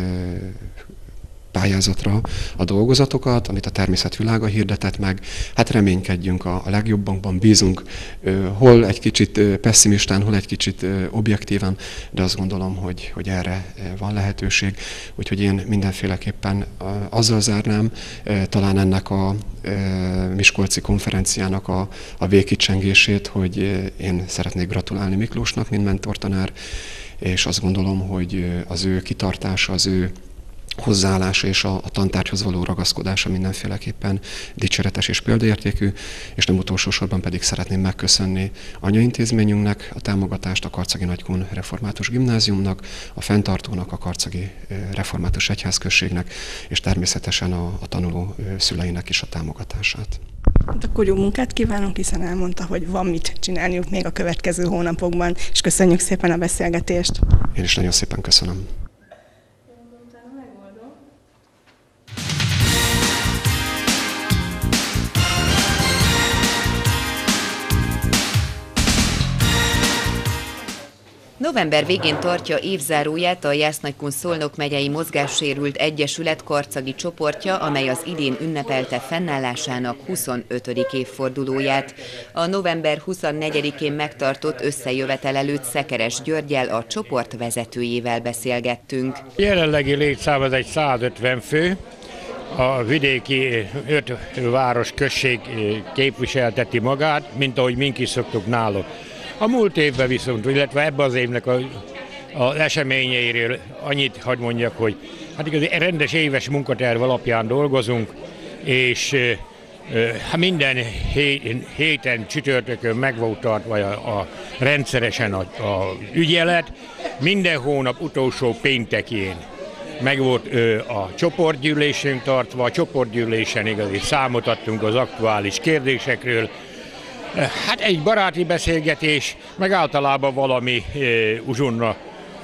pályázatra a dolgozatokat, amit a Természetvilága hirdetett meg. Hát reménykedjünk a, a legjobbakban, bízunk, hol egy kicsit pesszimistán, hol egy kicsit objektívan, de azt gondolom, hogy, hogy erre van lehetőség. Úgyhogy én mindenféleképpen azzal zárnám, talán ennek a miskolci konferenciának a, a végkicsengését, hogy én szeretnék gratulálni Miklósnak, mint mentortanár, és azt gondolom, hogy az ő kitartása, az ő hozzáállása és a, a tantárgyhoz való ragaszkodása mindenféleképpen dicséretes és példaértékű, és nem utolsó sorban pedig szeretném megköszönni anyaintézményünknek a támogatást, a Karcagi Nagykun Református Gimnáziumnak, a fenntartónak, a Karcagi Református Egyházközségnek, és természetesen a, a tanuló szüleinek is a támogatását. Hát akkor jó munkát kívánunk, hiszen elmondta, hogy van mit csinálniuk még a következő hónapokban, és köszönjük szépen a beszélgetést. Én is nagyon szépen köszönöm. November végén tartja évzáróját a Jász-Nagykun-Szolnok megyei Mozgássérült Egyesület karcagi csoportja, amely az idén ünnepelte fennállásának huszonötödik évfordulóját. A november huszonnegyedikén megtartott összejövetel előtt Szekeres Györggyel, a csoport vezetőjével beszélgettünk. Jelenlegi létszám az egy százötven fő. A vidéki öt város község képviselteti magát, mint ahogy mink is szoktuk náluk. A múlt évben viszont, illetve ebben az évnek a, az eseményeiről annyit hadd mondjak, hogy hát igazi rendes éves munkaterv alapján dolgozunk, és e, minden hé, héten csütörtökön meg volt tartva a, a rendszeresen a, a ügyelet, minden hónap utolsó péntekén meg volt ö, a csoportgyűlésünk tartva, a csoportgyűlésen igazi számot adtunk az aktuális kérdésekről. Hát egy baráti beszélgetés, meg általában valami e, uzsonna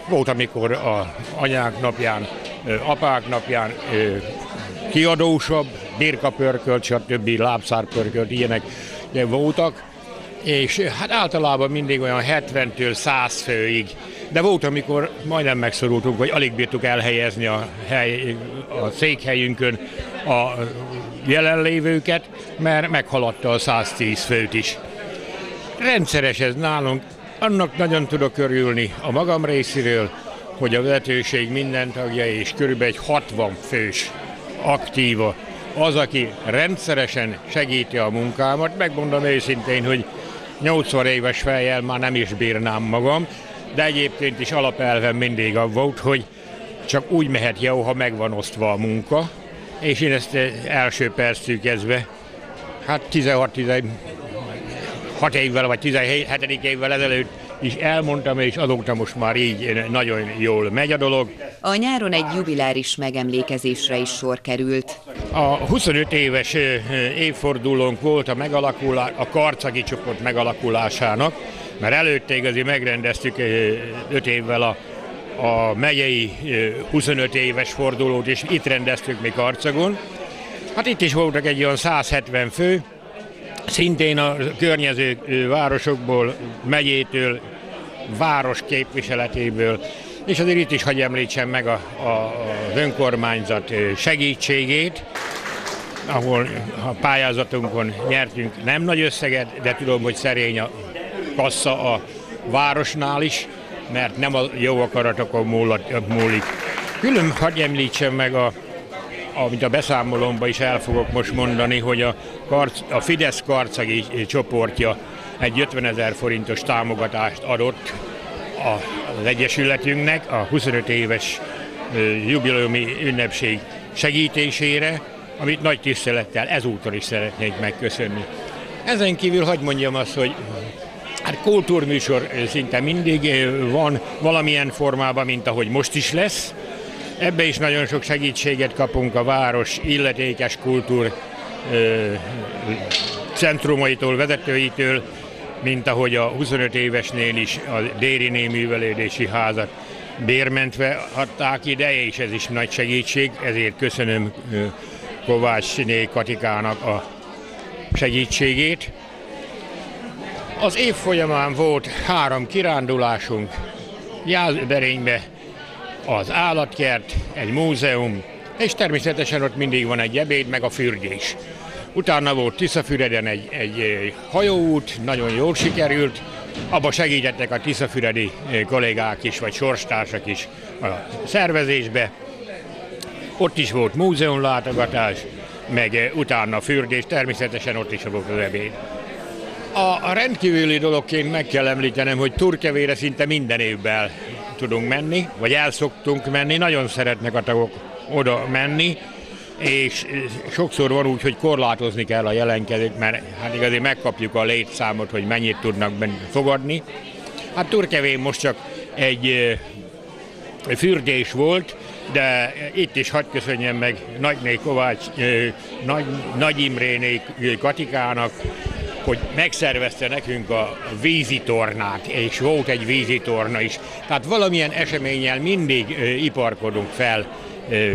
Volt, amikor a anyák napján, apák napján kiadósabb, birkapörkölt, stb. Lábszárpörkölt, ilyenek voltak, és hát általában mindig olyan hetventől száz főig. De volt, amikor majdnem megszorultunk, hogy alig bírtuk elhelyezni a, hely, a székhelyünkön a jelenlévőket, mert meghaladta a száztíz főt is. Rendszeres ez nálunk, annak nagyon tudok örülni a magam részéről, hogy a vezetőség minden tagja és körülbelül egy hatvan fős aktíva az, aki rendszeresen segíti a munkámat. Megmondom őszintén, hogy nyolcvan éves fejjel már nem is bírnám magam, de egyébként is alapelvem mindig az volt, hogy csak úgy mehet jó, ha megvan osztva a munka, és én ezt első perctől kezdve, hát tizenhat-tizenhat évvel vagy tizenhét évvel ezelőtt is elmondtam, és azóta most már így nagyon jól megy a dolog. A nyáron egy jubiláris megemlékezésre is sor került. A huszonöt éves évfordulónk volt a, megalakulá- a karcagi csoport megalakulásának, mert előtte igazi megrendeztük öt évvel a, a megyei huszonöt éves fordulót, és itt rendeztük mi Karcagon. Hát itt is voltak egy olyan száz hetven fő, szintén a környező városokból, megyétől, város képviseletéből, és azért itt is hagy említsem meg a, a, az önkormányzat segítségét, ahol a pályázatunkon nyertünk nem nagy összeget, de tudom, hogy szerény a kassa a városnál is, mert nem a jó akaratokon múlik. Külön hagy említsem meg, a, amit a beszámolomban is el fogok most mondani, hogy a, Karc, a Fidesz karcagi csoportja egy ötvenezer forintos támogatást adott az Egyesületünknek a huszonöt éves jubileumi ünnepség segítésére, amit nagy tisztelettel ezúttal is szeretnék megköszönni. Ezen kívül hadd mondjam azt, hogy hát kultúrműsor szinte mindig van valamilyen formában, mint ahogy most is lesz. Ebbe is nagyon sok segítséget kapunk a város illetékes kultúr centrumaitól, vezetőitől, mint ahogy a huszonöt évesnél is a Dériné művelődési házat bérmentve adták ide, és ez is nagy segítség, ezért köszönöm Kovácsné Katikának a segítségét. Az év folyamán volt három kirándulásunk, Jászberénybe az állatkert, egy múzeum, és természetesen ott mindig van egy ebéd, meg a fürdés. Utána volt Tiszafüreden egy, egy hajóút, nagyon jól sikerült, abba segítettek a tiszafüredi kollégák is, vagy sorstársak is a szervezésbe. Ott is volt múzeumlátogatás, meg utána fürdés, természetesen ott is volt az ebéd. A rendkívüli dologként meg kell említenem, hogy Turkevére szinte minden évben tudunk menni, vagy el szoktunk menni, nagyon szeretnek a tagok oda menni, és sokszor van úgy, hogy korlátozni kell a jelenkezőt, mert hát igazából megkapjuk a létszámot, hogy mennyit tudnak fogadni. Hát Turkevén most csak egy fürdés volt, de itt is hadd köszönjem meg Nagyné Kovács, Nagy, Nagy Imréné Katikának, hogy megszervezte nekünk a vízitornát, és volt egy vízitorna is. Tehát valamilyen eseménnyel mindig ö, iparkodunk fel, ö, ö,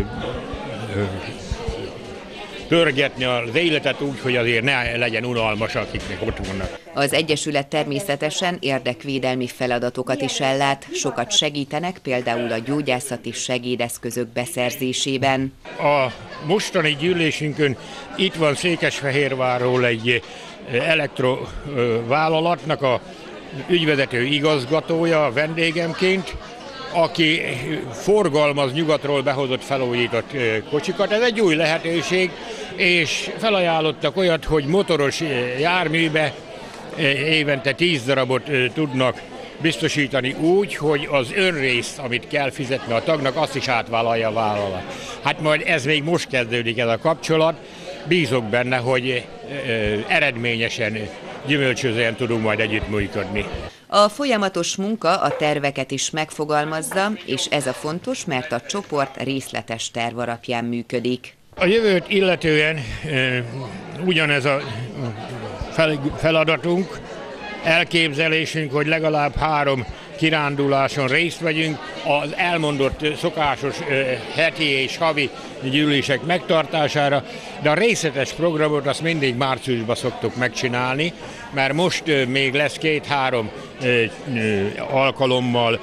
pörgetni az életet úgy, hogy azért ne legyen unalmas, akiknek ott vannak. Az Egyesület természetesen érdekvédelmi feladatokat is ellát, sokat segítenek például a gyógyászati segédeszközök beszerzésében. A mostani gyűlésünkön itt van Székesfehérvárról egy elektrovállalatnak a ügyvezető igazgatója a vendégemként, aki forgalmaz nyugatról behozott felújított kocsikat. Ez egy új lehetőség, és felajánlottak olyat, hogy motoros járműbe évente tíz darabot tudnak biztosítani úgy, hogy az önrészt, amit kell fizetni a tagnak, azt is átvállalja a vállalat. Hát majd ez még most kezdődik ez a kapcsolat, bízok benne, hogy eredményesen, gyümölcsözően tudunk majd együttműködni. A folyamatos munka a terveket is megfogalmazza, és ez a fontos, mert a csoport részletes terv alapján működik. A jövőt illetően e, ugyanez a fel, feladatunk, elképzelésünk, hogy legalább három kiránduláson részt vegyünk, az elmondott szokásos heti és havi gyűlések megtartására, de a részletes programot azt mindig márciusban szoktuk megcsinálni, mert most még lesz két-három alkalommal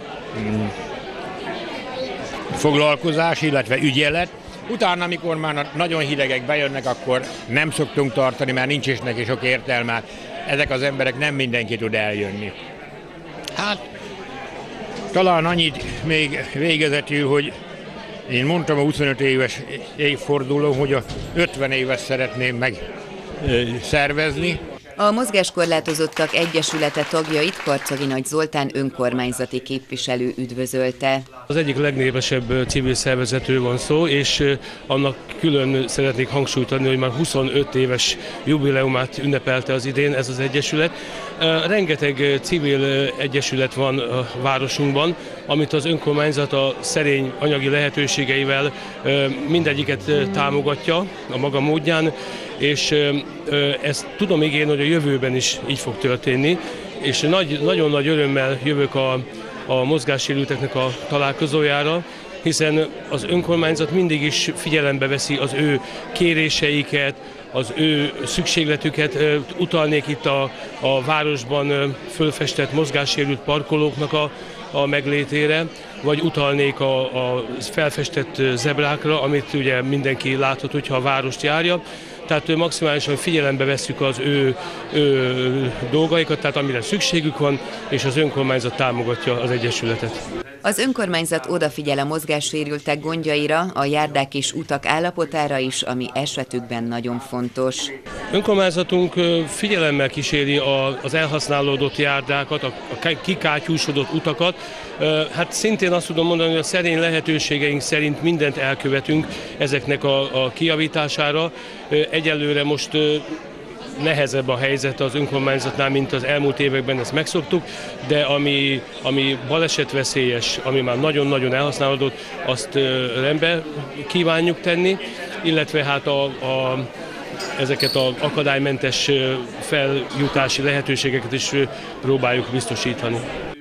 foglalkozás, illetve ügyelet. Utána, amikor már nagyon hidegek bejönnek, akkor nem szoktunk tartani, mert nincs is neki sok értelme. Ezek az emberek nem mindenki tud eljönni. Hát, talán annyit még végezetül, hogy én mondtam a huszonöt éves évforduló, hogy a ötven éves szeretném megszervezni. A Mozgáskorlátozottak Egyesülete tagjait Karczagi Nagy Zoltán önkormányzati képviselő üdvözölte. Az egyik legnépesebb civil szervezetről van szó, és annak külön szeretnék hangsúlyt adni, hogy már huszonöt éves jubileumát ünnepelte az idén ez az egyesület. Rengeteg civil egyesület van a városunkban, amit az önkormányzat a szerény anyagi lehetőségeivel mindegyiket támogatja a maga módján, és ezt tudom ígérni, hogy a jövőben is így fog történni, és nagy, nagyon nagy örömmel jövök a, a mozgássérülteknek a találkozójára, hiszen az önkormányzat mindig is figyelembe veszi az ő kéréseiket, az ő szükségletüket. Utalnék itt a, a városban fölfestett mozgássérült parkolóknak a, a meglétére, vagy utalnék a, a felfestett zebrákra, amit ugye mindenki láthat, hogyha a várost járja. Tehát maximálisan figyelembe vesszük az ő, ő dolgaikat, tehát amire szükségük van, és az önkormányzat támogatja az egyesületet. Az önkormányzat odafigyel a mozgássérültek gondjaira, a járdák és utak állapotára is, ami esetükben nagyon fontos. Önkormányzatunk figyelemmel kíséri az elhasználódott járdákat, a kikátyúsodott utakat. Hát szintén azt tudom mondani, hogy a szerény lehetőségeink szerint mindent elkövetünk ezeknek a, a kijavítására. Egyelőre most nehezebb a helyzet az önkormányzatnál, mint az elmúlt években, ezt megszoktuk, de ami, ami balesetveszélyes, ami már nagyon-nagyon elhasználódott, azt rendbe kívánjuk tenni, illetve hát a, a, ezeket az akadálymentes feljutási lehetőségeket is próbáljuk biztosítani.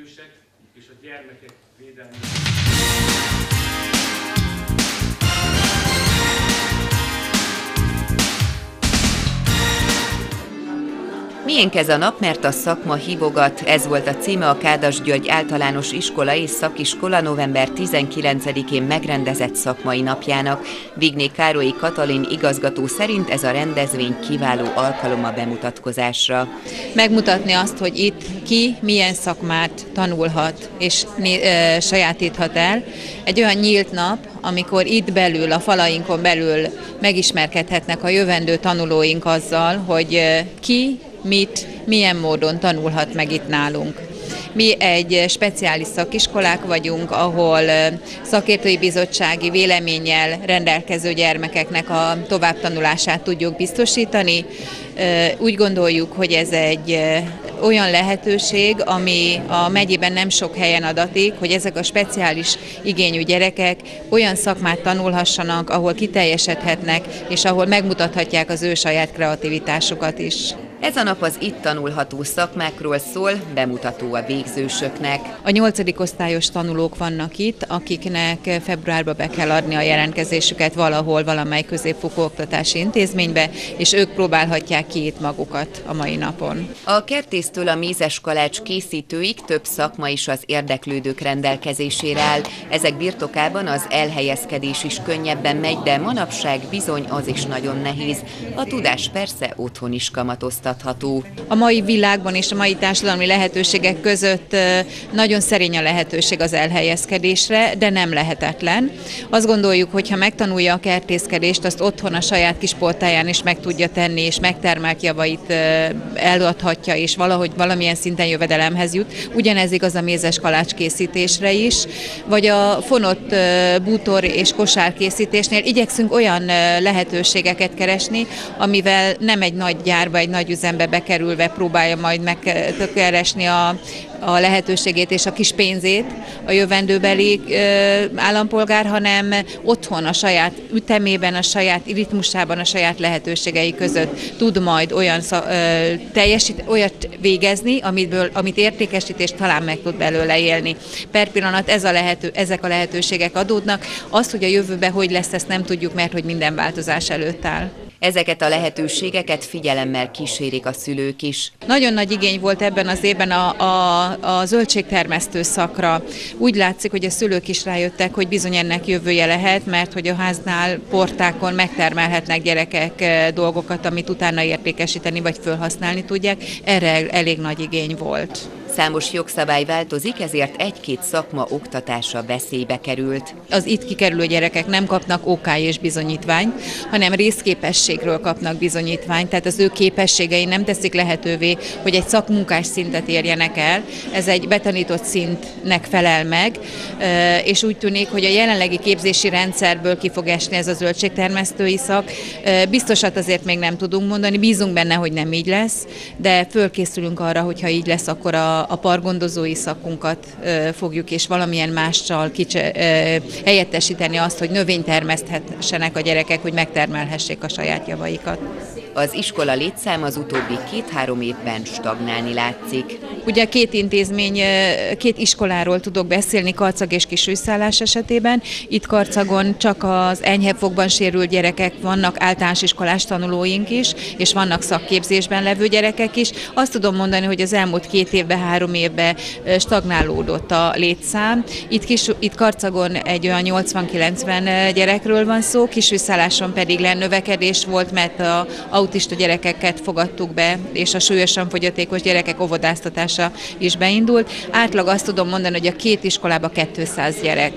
Milyen ez a nap, mert a szakma hívogat. Ez volt a címe a Kádas György Általános Iskola és Szakiskola november tizenkilencedikén megrendezett szakmai napjának. Vigné Károlyi Katalin igazgató szerint ez a rendezvény kiváló alkalom a bemutatkozásra. Megmutatni azt, hogy itt ki milyen szakmát tanulhat és e, sajátíthat el. Egy olyan nyílt nap, amikor itt belül, a falainkon belül megismerkedhetnek a jövendő tanulóink azzal, hogy ki, mit, milyen módon tanulhat meg itt nálunk. Mi egy speciális szakiskolák vagyunk, ahol szakértői bizottsági véleménnyel rendelkező gyermekeknek a továbbtanulását tudjuk biztosítani. Úgy gondoljuk, hogy ez egy olyan lehetőség, ami a megyében nem sok helyen adatik, hogy ezek a speciális igényű gyerekek olyan szakmát tanulhassanak, ahol kiteljesedhetnek, és ahol megmutathatják az ő saját kreativitásukat is. Ez a nap az itt tanulható szakmákról szól, bemutató a végzősöknek. A nyolcadik osztályos tanulók vannak itt, akiknek februárban be kell adni a jelentkezésüket valahol, valamely középfokú oktatási intézménybe, és ők próbálhatják ki itt magukat a mai napon. A kertésztől a mézes kalács készítőig több szakma is az érdeklődők rendelkezésére áll. Ezek birtokában az elhelyezkedés is könnyebben megy, de manapság bizony az is nagyon nehéz. A tudás persze otthon is kamatoztatható. A mai világban és a mai társadalmi lehetőségek között nagyon szerény a lehetőség az elhelyezkedésre, de nem lehetetlen. Azt gondoljuk, hogy ha megtanulja a kertészkedést, azt otthon a saját kis portáján is meg tudja tenni, és megtermelt javait eladhatja, és valahogy valamilyen szinten jövedelemhez jut. Ugyanez igaz a mézes kalács készítésre is, vagy a fonott bútor és kosár készítésnél igyekszünk olyan lehetőségeket keresni, amivel nem egy nagy gyárba, egy nagy üzletbe üzembe bekerülve próbálja majd megkeresni a, a lehetőségét és a kis pénzét a jövendőbeli állampolgár, hanem otthon a saját ütemében, a saját ritmusában, a saját lehetőségei között tud majd olyan teljesít, olyat végezni, amitből, amit értékesít, és talán meg tud belőle élni. Per pillanat ez a lehető, ezek a lehetőségek adódnak. Azt, hogy a jövőben hogy lesz, ezt nem tudjuk, mert hogy minden változás előtt áll. Ezeket a lehetőségeket figyelemmel kísérik a szülők is. Nagyon nagy igény volt ebben az évben a, a, a zöldségtermesztő szakra. Úgy látszik, hogy a szülők is rájöttek, hogy bizony ennek jövője lehet, mert hogy a háznál, portákon megtermelhetnek gyerekek dolgokat, amit utána értékesíteni vagy felhasználni tudják. Erre elég nagy igény volt. Számos jogszabály változik, ezért egy-két szakma oktatása veszélybe került. Az itt kikerülő gyerekek nem kapnak ó ká és bizonyítványt, hanem részképességről kapnak bizonyítványt, tehát az ő képességei nem teszik lehetővé, hogy egy szakmunkás szintet érjenek el. Ez egy betanított szintnek felel meg, és úgy tűnik, hogy a jelenlegi képzési rendszerből ki fog esni ez a zöldségtermesztői szak. Biztosat azért még nem tudunk mondani, bízunk benne, hogy nem így lesz, de fölkészülünk arra, hogyha így lesz, akkor a a pargondozói szakunkat fogjuk és valamilyen mással kicse, helyettesíteni azt, hogy növényt termeszthessenek a gyerekek, hogy megtermelhessék a saját javaikat. Az iskola létszám az utóbbi két-három évben stagnálni látszik. Ugye két intézmény, két iskoláról tudok beszélni Karcag és Kisújszállás esetében. Itt Karcagon csak az enyhebb fogban sérült gyerekek vannak, általános iskolás tanulóink is, és vannak szakképzésben levő gyerekek is. Azt tudom mondani, hogy az elmúlt két évben, három évben stagnálódott a létszám. Itt, kis, itt Karcagon egy olyan nyolcvan-kilencven gyerekről van szó, Kisújszálláson pedig növekedés volt, mert a autista gyerekeket fogadtuk be, és a súlyosan fogyatékos gyerekek óvodáztatása is beindult. Átlag azt tudom mondani, hogy a két iskolában kétszáz gyerek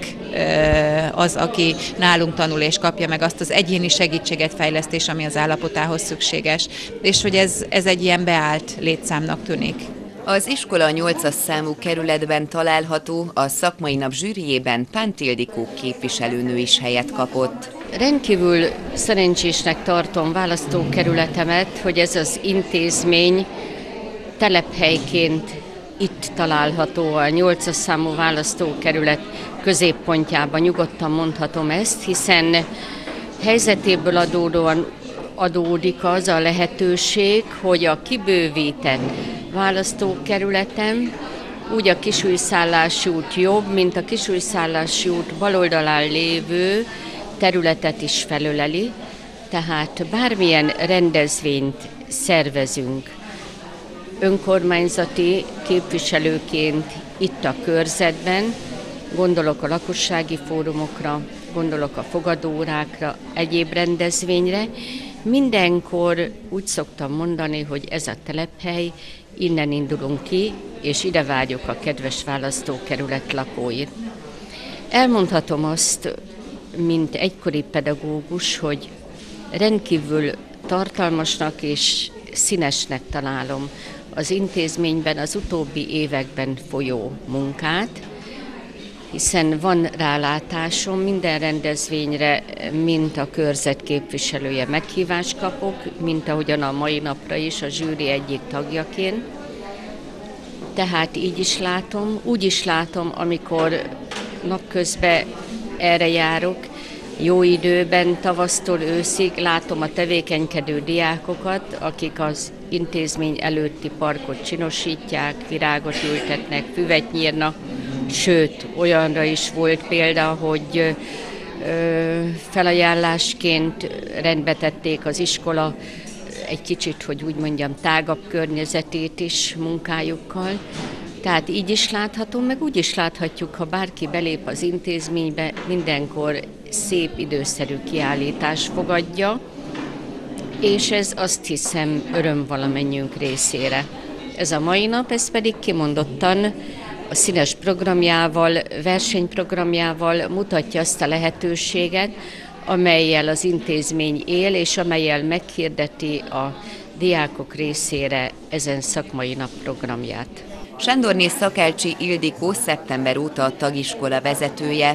az, aki nálunk tanul és kapja meg azt az egyéni segítséget, fejlesztés, ami az állapotához szükséges. És hogy ez, ez egy ilyen beállt létszámnak tűnik. Az iskola a nyolcas számú kerületben található, a szakmai nap zsűriében Pánti Ildikó képviselőnő is helyet kapott. Rendkívül szerencsésnek tartom választókerületemet, hogy ez az intézmény telephelyként itt található, a nyolcas számú választókerület középpontjában, nyugodtan mondhatom ezt, hiszen helyzetéből adódóan adódik az a lehetőség, hogy a kibővített választókerületem úgy a Kisújszállási út jobb, mint a Kisújszállási út baloldalán lévő területet is felöleli, tehát bármilyen rendezvényt szervezünk önkormányzati képviselőként itt a körzetben, gondolok a lakossági fórumokra, gondolok a fogadóórákra, egyéb rendezvényre, mindenkor úgy szoktam mondani, hogy ez a telephely, innen indulunk ki, és ide várjuk a kedves választókerület lakóit. Elmondhatom azt, mint egykori pedagógus, hogy rendkívül tartalmasnak és színesnek találom az intézményben az utóbbi években folyó munkát, hiszen van rálátásom, minden rendezvényre, mint a körzet képviselője meghívást kapok, mint ahogyan a mai napra is a zsűri egyik tagjaként. Tehát így is látom, úgy is látom, amikor napközben erre járok, jó időben, tavasztól őszig látom a tevékenykedő diákokat, akik az intézmény előtti parkot csinosítják, virágot ültetnek, füvet nyírnak, sőt, olyanra is volt példa, hogy ö, felajánlásként rendbe tették az iskola egy kicsit, hogy úgy mondjam, tágabb környezetét is munkájukkal. Tehát így is láthatom, meg úgy is láthatjuk, ha bárki belép az intézménybe, mindenkor szép, időszerű kiállítás fogadja, és ez azt hiszem öröm valamennyiünk részére. Ez a mai nap, ez pedig kimondottan a színes programjával, versenyprogramjával mutatja azt a lehetőséget, amellyel az intézmény él, és amellyel meghirdeti a diákok részére ezen szakmai nap programját. Sándorné Szakelcsi Ildikó szeptember óta a tagiskola vezetője.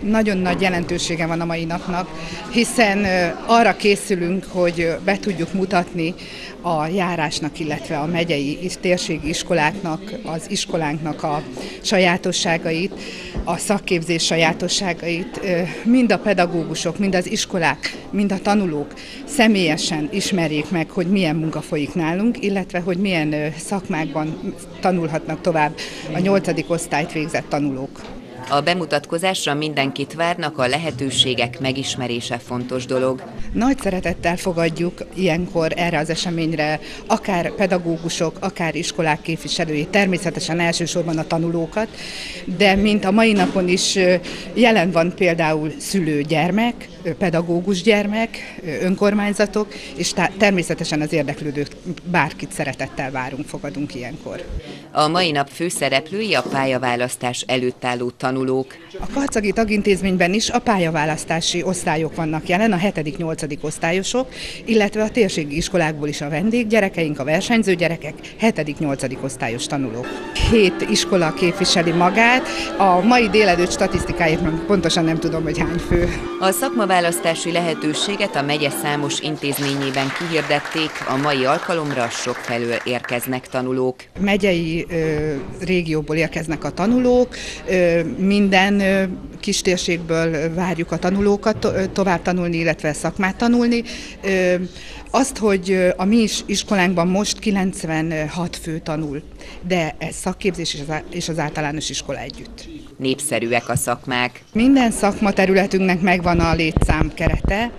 Nagyon nagy jelentősége van a mai napnak, hiszen arra készülünk, hogy be tudjuk mutatni a járásnak, illetve a megyei és térségi iskoláknak, az iskolánknak a sajátosságait, a szakképzés sajátosságait. Mind a pedagógusok, mind az iskolák, mind a tanulók személyesen ismerjék meg, hogy milyen munka folyik nálunk, illetve hogy milyen szakmákban tanulhatnak tovább a nyolcadik osztályt végzett tanulók. A bemutatkozásra mindenkit várnak, a lehetőségek megismerése fontos dolog. Nagy szeretettel fogadjuk ilyenkor erre az eseményre akár pedagógusok, akár iskolák képviselői, természetesen elsősorban a tanulókat, de mint a mai napon is jelen van például szülő-gyermek, pedagógus-gyermek, önkormányzatok, és természetesen az érdeklődők, bárkit szeretettel várunk, fogadunk ilyenkor. A mai nap főszereplői a pályaválasztás előtt álló tanulók. A karcagi tagintézményben is a pályaválasztási osztályok vannak jelen, a hetedik-nyolcadik osztályosok, illetve a térségi iskolákból is a vendéggyerekeink, a versenyző gyerekek, hetedik-nyolcadik osztályos tanulók. Hét iskola képviseli magát, a mai délelőtt statisztikáért pontosan nem tudom, hogy hány fő. A szakmaválasztási lehetőséget a megye számos intézményében kihirdették, a mai alkalomra sokfelől érkeznek tanulók. Megyei ö, régióból érkeznek a tanulók, ö, minden ö, kistérségből várjuk a tanulókat to- tovább tanulni, illetve szakmát tanulni. Ö, azt, hogy a mi is iskolánkban most kilencvenhat fő tanul, de ez szakképzés és az általános iskola együtt. Népszerűek a szakmák. Minden szakmaterületünknek megvan a létszám kerete,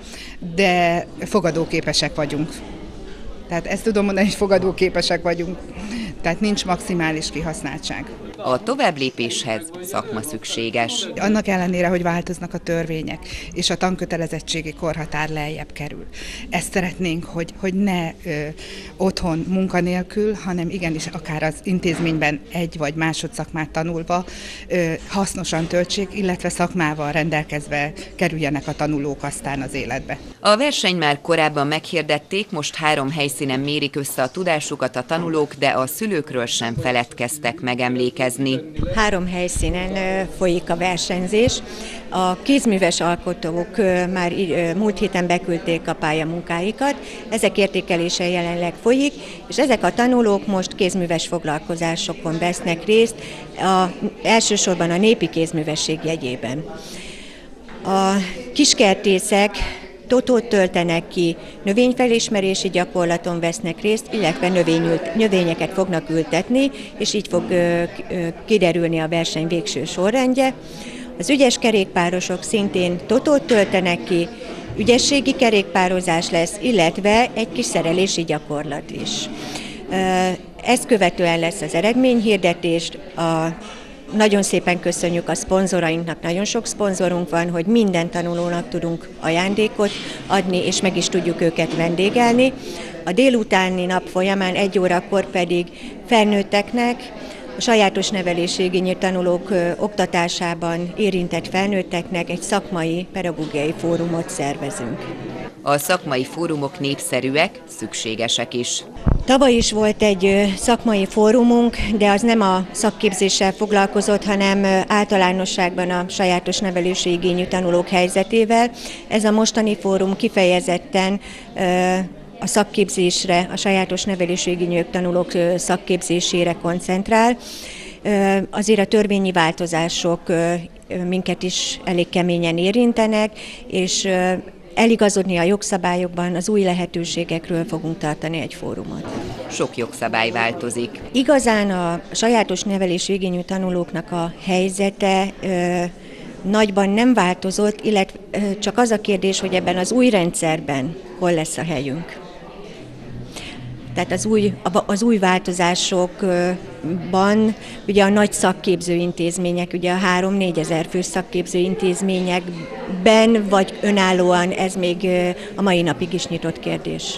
de fogadóképesek vagyunk. Tehát ezt tudom mondani, hogy fogadóképesek vagyunk. Tehát nincs maximális kihasználtság. A továbblépéshez szakma szükséges. Annak ellenére, hogy változnak a törvények, és a tankötelezettségi korhatár lejjebb kerül. Ezt szeretnénk, hogy, hogy ne ö, otthon munkanélkül, hanem igenis akár az intézményben egy vagy másodszakmát tanulva ö, hasznosan töltsék, illetve szakmával rendelkezve kerüljenek a tanulók aztán az életbe. A verseny már korábban meghirdették, most három helyszínen mérik össze a tudásukat a tanulók, de a szülőkről sem feledkeztek megemlékezni. Három helyszínen folyik a versenyzés. A kézműves alkotók már múlt héten beküldték a pályamunkáikat, ezek értékelése jelenleg folyik, és ezek a tanulók most kézműves foglalkozásokon vesznek részt, a, elsősorban a népi kézművesség jegyében. A kiskertészek totót töltenek ki, növényfelismerési gyakorlaton vesznek részt, illetve növényült, növényeket fognak ültetni, és így fog ö, ö, kiderülni a verseny végső sorrendje. Az ügyes kerékpárosok szintén totót töltenek ki, ügyességi kerékpározás lesz, illetve egy kis szerelési gyakorlat is. Ezt követően lesz az eredményhirdetés, a Nagyon szépen köszönjük a szponzorainknak, nagyon sok szponzorunk van, hogy minden tanulónak tudunk ajándékot adni, és meg is tudjuk őket vendégelni. A délutáni nap folyamán egy órakor pedig felnőtteknek, a sajátos nevelésségényi tanulók oktatásában érintett felnőtteknek egy szakmai, pedagógiai fórumot szervezünk. A szakmai fórumok népszerűek, szükségesek is. Tavaly is volt egy szakmai fórumunk, de az nem a szakképzéssel foglalkozott, hanem általánosságban a sajátos nevelési igényű tanulók helyzetével. Ez a mostani fórum kifejezetten a szakképzésre, a sajátos nevelési igényű tanulók szakképzésére koncentrál. Azért a törvényi változások minket is elég keményen érintenek, és eligazodni a jogszabályokban, az új lehetőségekről fogunk tartani egy fórumot. Sok jogszabály változik. Igazán a sajátos nevelési igényű tanulóknak a helyzete ö, nagyban nem változott, illetve ö, csak az a kérdés, hogy ebben az új rendszerben hol lesz a helyünk. Tehát az új, az új változásokban ugye a nagy szakképző intézmények, ugye a három-négyezer fő szakképző intézményekben, vagy önállóan, ez még a mai napig is nyitott kérdés.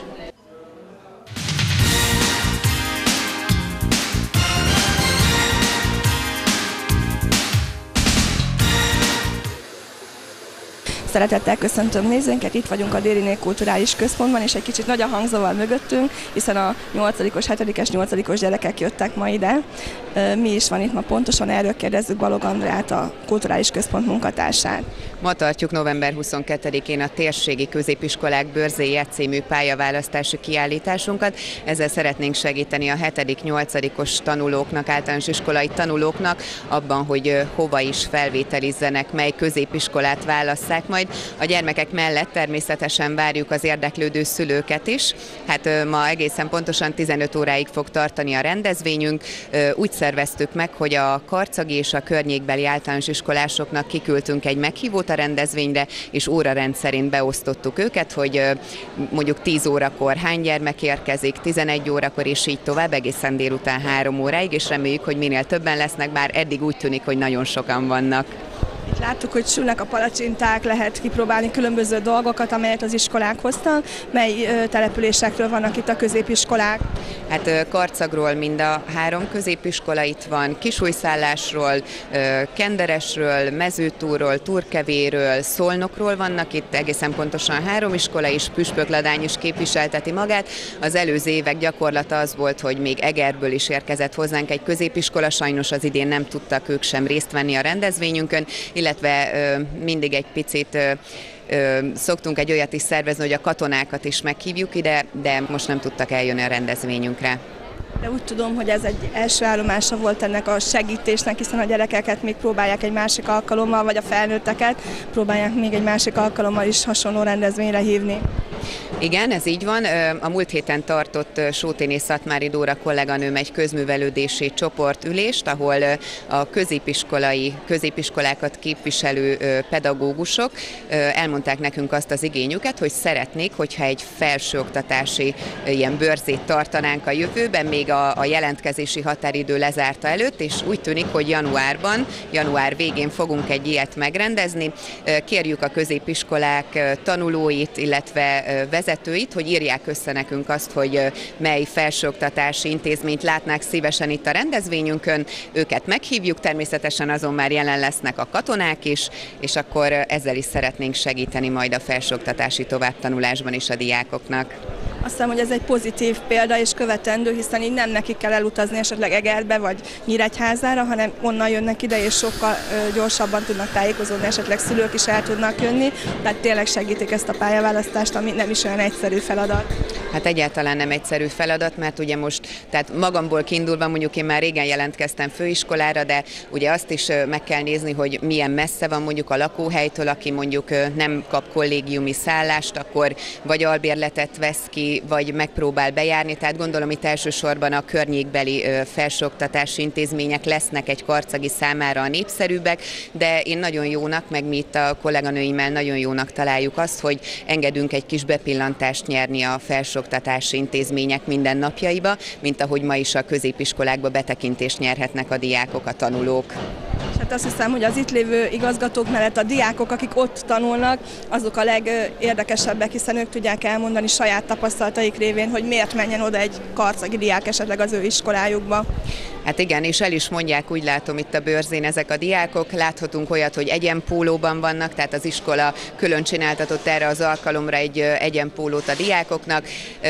Szeretettel köszöntöm nézőinket, itt vagyunk a Dériné Kulturális Központban, és egy kicsit nagy a hangzóval mögöttünk, hiszen a nyolcadikos, hetedikes, nyolcadikos gyerekek jöttek ma ide. Mi is van itt ma pontosan, erről kérdezzük Balog Andrát, a Kulturális Központ munkatársát. Ma tartjuk november huszonkettedikén a Térségi Középiskolák Bőrzéje című pályaválasztási kiállításunkat. Ezzel szeretnénk segíteni a hetedik-nyolcadikos tanulóknak, általános iskolai tanulóknak abban, hogy hova is felvételizzenek, mely középiskolát válasszák majd. A gyermekek mellett természetesen várjuk az érdeklődő szülőket is. Hát ma egészen pontosan tizenöt óráig fog tartani a rendezvényünk. Úgy szerveztük meg, hogy a karcagi és a környékbeli általános iskolásoknak kiküldtünk egy meghívót a rendezvényre, és órarend szerint beosztottuk őket, hogy mondjuk tíz órakor hány gyermek érkezik, tizenegy órakor és így tovább, egészen délután három óráig, és reméljük, hogy minél többen lesznek, bár eddig úgy tűnik, hogy nagyon sokan vannak. Itt láttuk, hogy sülnek a palacsinták, lehet kipróbálni különböző dolgokat, amelyet az iskolák hoztak. Mely ö, településekről vannak itt a középiskolák? Hát ö, Karcagról mind a három középiskola itt van, Kisújszállásról, ö, Kenderesről, Mezőtúrról, Turkevéről, Szolnokról vannak itt egészen pontosan három iskola, és Püspökladány is képviselteti magát. Az előző évek gyakorlata az volt, hogy még Egerből is érkezett hozzánk egy középiskola, sajnos az idén nem tudtak ők sem részt venni a rendezvényünkön, illetve ö, mindig egy picit ö, ö, szoktunk egy olyat is szervezni, hogy a katonákat is meghívjuk ide, de most nem tudtak eljönni a rendezvényünkre. De úgy tudom, hogy ez egy első állomása volt ennek a segítésnek, hiszen a gyerekeket még próbálják egy másik alkalommal, vagy a felnőtteket próbálják még egy másik alkalommal is hasonló rendezvényre hívni. Igen, ez így van. A múlt héten tartott Sóténé Szatmári Dóra kolléganőm egy közművelődési csoportülést, ahol a középiskolai, középiskolákat képviselő pedagógusok elmondták nekünk azt az igényüket, hogy szeretnék, hogyha egy felsőoktatási ilyen bőrzét tartanánk a jövőben, még a, a jelentkezési határidő lezárta előtt, és úgy tűnik, hogy januárban, január végén fogunk egy ilyet megrendezni. Kérjük a középiskolák tanulóit, illetve vezetőit, hogy írják össze nekünk azt, hogy mely felsőoktatási intézményt látnák szívesen itt a rendezvényünkön. Őket meghívjuk, természetesen azon már jelen lesznek a katonák is, és akkor ezzel is szeretnénk segíteni majd a felsőoktatási továbbtanulásban is a diákoknak. Azt hiszem, hogy ez egy pozitív példa és követendő, hiszen így nem nekik kell elutazni esetleg Egerbe vagy Nyíregyházára, hanem onnan jönnek ide, és sokkal gyorsabban tudnak tájékozódni, esetleg szülők is el tudnak jönni, tehát tényleg segítik ezt a pályaválasztást, ami nem is olyan egyszerű feladat. Hát egyáltalán nem egyszerű feladat, mert ugye most, tehát magamból kiindulva mondjuk én már régen jelentkeztem főiskolára, de ugye azt is meg kell nézni, hogy milyen messze van mondjuk a lakóhelytől, aki mondjuk nem kap kollégiumi szállást, akkor vagy albérletet vesz ki, vagy megpróbál bejárni, tehát gondolom itt elsősorban a környékbeli felsőoktatási intézmények lesznek egy karcagi számára a népszerűbbek, de én nagyon jónak, meg mi itt a kolléganőimmel nagyon jónak találjuk azt, hogy engedünk egy kis bepillantást nyerni a felsőoktatási intézmények mindennapjaiba, mint ahogy ma is a középiskolákba betekintést nyerhetnek a diákok, a tanulók. Hát azt hiszem, hogy az itt lévő igazgatók mellett a diákok, akik ott tanulnak, azok a legérdekesebbek, hiszen ők tudják elmondani saját tapasztalataik révén, hogy miért menjen oda egy karcagi diák esetleg az ő iskolájukba. Hát igen, és el is mondják, úgy látom itt a bőrzén ezek a diákok, láthatunk olyat, hogy egyenpólóban vannak, tehát az iskola külön csináltatott erre az alkalomra egy egyenpólót a diákoknak,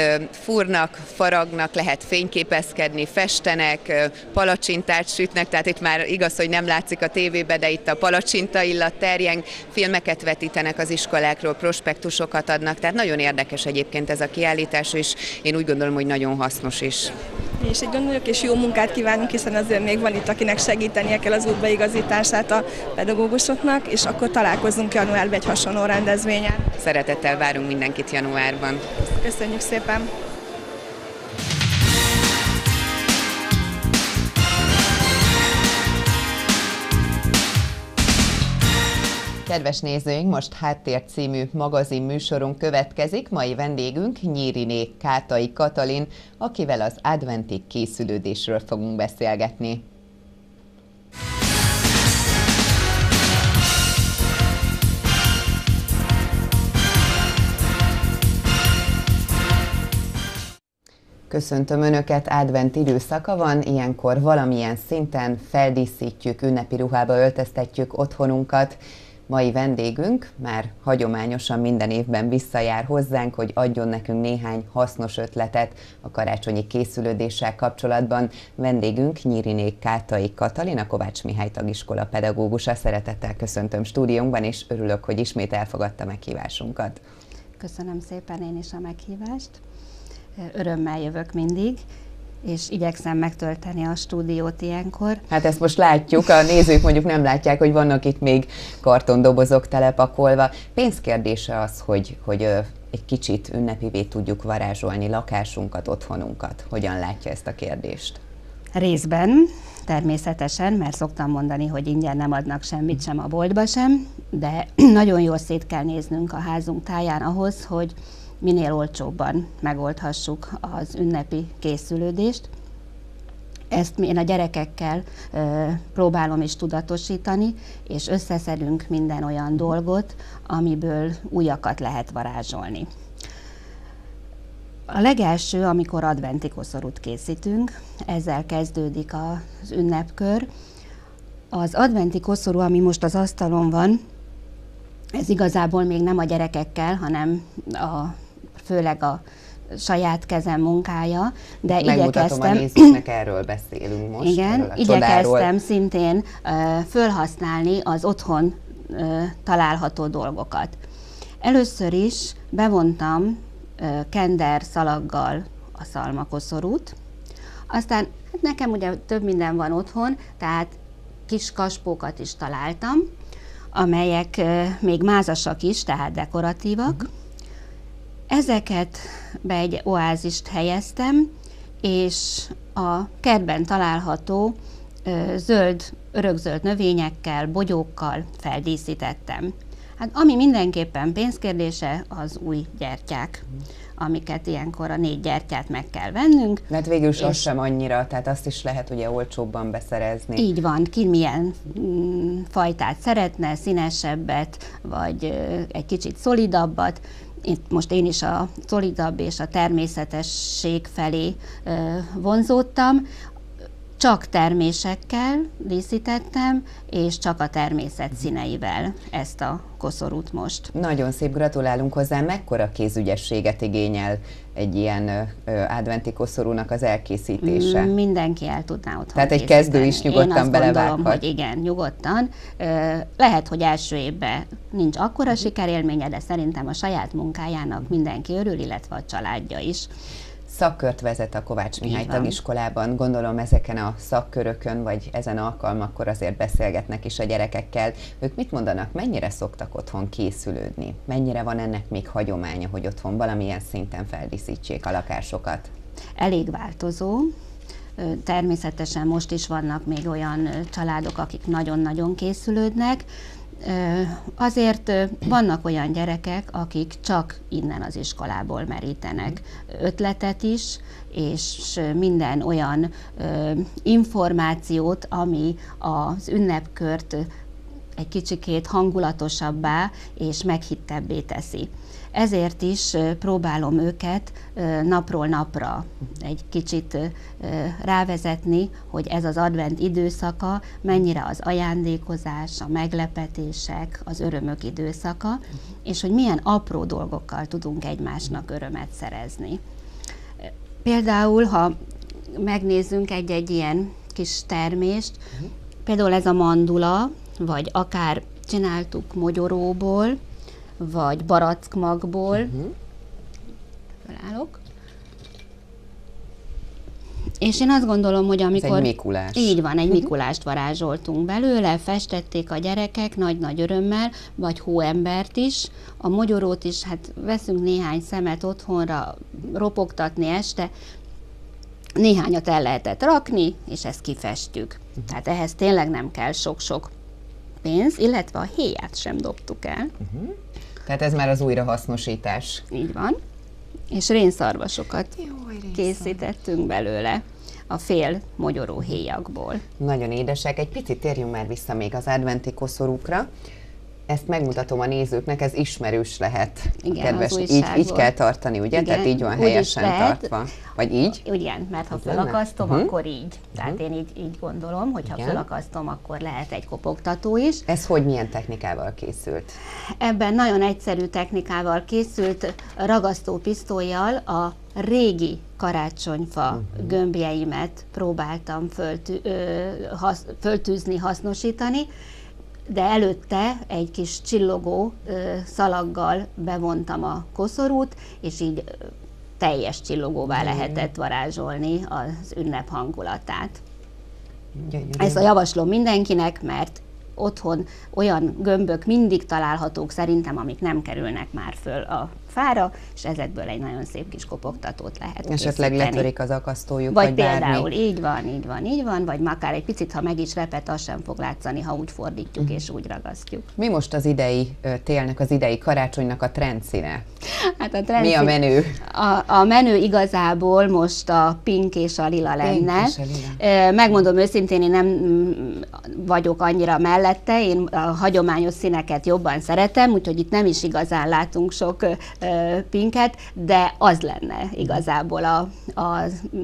fúrnak, faragnak, lehet fényképezkedni, festenek, palacsintát sütnek, tehát itt már igaz, hogy nem látszik a tévébe, de itt a palacsinta illat terjeng, filmeket vetítenek az iskolákról, prospektusokat adnak, tehát nagyon érdekes egyébként ez a kiállítás, és én úgy gondolom, hogy nagyon hasznos is. Mi is így gondoljuk, és jó munkát kívánunk, hiszen azért még van itt, akinek segítenie kell az útbaigazítását a pedagógusoknak, és akkor találkozunk januárban egy hasonló rendezvényen. Szeretettel várunk mindenkit januárban. Köszönjük szépen! Kedves nézőink, most Háttér című magazin műsorunk következik. Mai vendégünk Nyíriné Kátai Katalin, akivel az adventi készülődésről fogunk beszélgetni. Köszöntöm Önöket, advent időszaka van, ilyenkor valamilyen szinten feldíszítjük, ünnepi ruhába öltöztetjük otthonunkat. Mai vendégünk már hagyományosan minden évben visszajár hozzánk, hogy adjon nekünk néhány hasznos ötletet a karácsonyi készülődéssel kapcsolatban. Vendégünk Nyíriné Kátai Katalin, a Kovács Mihály Tagiskola pedagógusa. Szeretettel köszöntöm stúdiónkban, és örülök, hogy ismét elfogadta meghívásunkat. Köszönöm szépen én is a meghívást. Örömmel jövök mindig, és igyekszem megtölteni a stúdiót ilyenkor. Hát ezt most látjuk, a nézők mondjuk nem látják, hogy vannak itt még kartondobozok telepakolva. Pénzkérdése az, hogy, hogy egy kicsit ünnepivé tudjuk varázsolni lakásunkat, otthonunkat. Hogyan látja ezt a kérdést? Részben, természetesen, mert szoktam mondani, hogy ingyen nem adnak semmit sem a boltba sem, de nagyon jól szét kell néznünk a házunk táján ahhoz, hogy minél olcsóbban megoldhassuk az ünnepi készülődést. Ezt én a gyerekekkel ö, próbálom is tudatosítani, és összeszedünk minden olyan dolgot, amiből újakat lehet varázsolni. A legelső, amikor adventi koszorút készítünk, ezzel kezdődik az ünnepkör. Az adventi koszorú, ami most az asztalon van, ez igazából még nem a gyerekekkel, hanem a, főleg a saját kezem munkája, de Megmutatom igyekeztem... a nézőknek, erről beszélünk most. Igen, igyekeztem szintén uh, fölhasználni az otthon uh, található dolgokat. Először is bevontam uh, kender szalaggal a szalmakoszorút, aztán hát nekem ugye több minden van otthon, tehát kis kaspókat is találtam, amelyek uh, még mázasak is, tehát dekoratívak. Uh-huh. Ezeket be egy oázist helyeztem, és a kertben található ö, zöld, örökzöld növényekkel, bogyókkal feldíszítettem. Hát ami mindenképpen pénzkérdése, az új gyertyák, amiket ilyenkor a négy gyertyát meg kell vennünk. Mert végül is az sem annyira, tehát azt is lehet ugye olcsóbban beszerezni. Így van, ki milyen mm, fajtát szeretne, színesebbet, vagy ö, egy kicsit szolidabbat. Itt most én is a szolidabb és a természetesség felé ö, vonzódtam. Csak termésekkel díszítettem, és csak a természet színeivel ezt a koszorút most. Nagyon szép, gratulálunk hozzá. Mekkora kézügyességet igényel egy ilyen ö, adventi koszorúnak az elkészítése? Mindenki el tudná otthon Tehát egy készíteni. kezdő is nyugodtan belevághat. Én azt gondolom, hogy igen, nyugodtan. Ö, lehet, hogy első évben nincs akkora uh-huh. sikerélménye, de szerintem a saját munkájának mindenki örül, illetve a családja is. Szakkört vezet a Kovács Mihály Tagiskolában. Gondolom ezeken a szakkörökön, vagy ezen alkalmakkor azért beszélgetnek is a gyerekekkel. Ők mit mondanak, mennyire szoktak otthon készülődni? Mennyire van ennek még hagyománya, hogy otthon valamilyen szinten feldíszítsék a lakásokat? Elég változó. Természetesen most is vannak még olyan családok, akik nagyon-nagyon készülődnek. Azért vannak olyan gyerekek, akik csak innen az iskolából merítenek ötletet is, és minden olyan információt, ami az ünnepkört egy kicsikét hangulatosabbá és meghittebbé teszi. Ezért is próbálom őket napról napra egy kicsit rávezetni, hogy ez az advent időszaka mennyire az ajándékozás, a meglepetések, az örömök időszaka, és hogy milyen apró dolgokkal tudunk egymásnak örömet szerezni. Például, ha megnézzünk egy-egy ilyen kis termést, például ez a mandula, vagy akár csináltuk mogyoróból, vagy barackmagból. Uh-huh. Felállok. És én azt gondolom, hogy amikor... Ez egy Mikulás. Így van, egy Mikulást varázsoltunk belőle, festették a gyerekek nagy-nagy örömmel, vagy hóembert is. A mogyorót is, hát veszünk néhány szemet otthonra ropogtatni este, néhányat el lehetett rakni, és ezt kifestjük. Uh-huh. Tehát ehhez tényleg nem kell sok-sok pénz, illetve a héját sem dobtuk el. Uh-huh. Tehát ez már az újrahasznosítás. Így van. És rénszarvasokat Jó, készítettünk belőle a fél mogyoró héjakból. Nagyon édesek. Egy picit térjünk már vissza még az adventi koszorúkra. Ezt megmutatom a nézőknek, ez ismerős lehet. Igen, kedves, az így, így kell tartani, ugye? Igen, Tehát így van helyesen tartva. Vagy így? Igen, mert ha Ez felakasztom, lenne? akkor így. Tehát Uh-huh. én így, így gondolom, hogy ha Igen. felakasztom, akkor lehet egy kopogtató is. Ez hogy milyen technikával készült? Ebben nagyon egyszerű technikával készült, ragasztó pisztollyal a régi karácsonyfa uh-huh. gömbjeimet próbáltam föltű, ö, hasz, föltűzni, hasznosítani, de előtte egy kis csillogó ö, szalaggal bevontam a koszorút, és így ö, teljes csillogóvá uh-huh. lehetett varázsolni az ünnep hangulatát. Gyönyörű. Ezt a javaslom mindenkinek, mert otthon olyan gömbök mindig találhatók szerintem, amik nem kerülnek már föl a fára, és ezekből egy nagyon szép kis kopogtatót lehet Esetleg készíteni. letörik az akasztójuk, vagy, vagy például bármi. így van, így van, így van, vagy akár egy picit, ha meg is repet, az sem fog látszani, ha úgy fordítjuk Uh-huh. és úgy ragasztjuk. Mi most az idei ö, télnek, az idei karácsonynak a trendszíne? Hát a Mi trendszín- a menő? A, a menő igazából most a pink és a lila lenne. és a lila. Ö, Megmondom őszintén, én nem mm, vagyok annyira mellette, én a hagyományos színeket jobban szeretem, úgyhogy itt nem is igazán látunk sok ö, pinket, de az lenne igazából a, a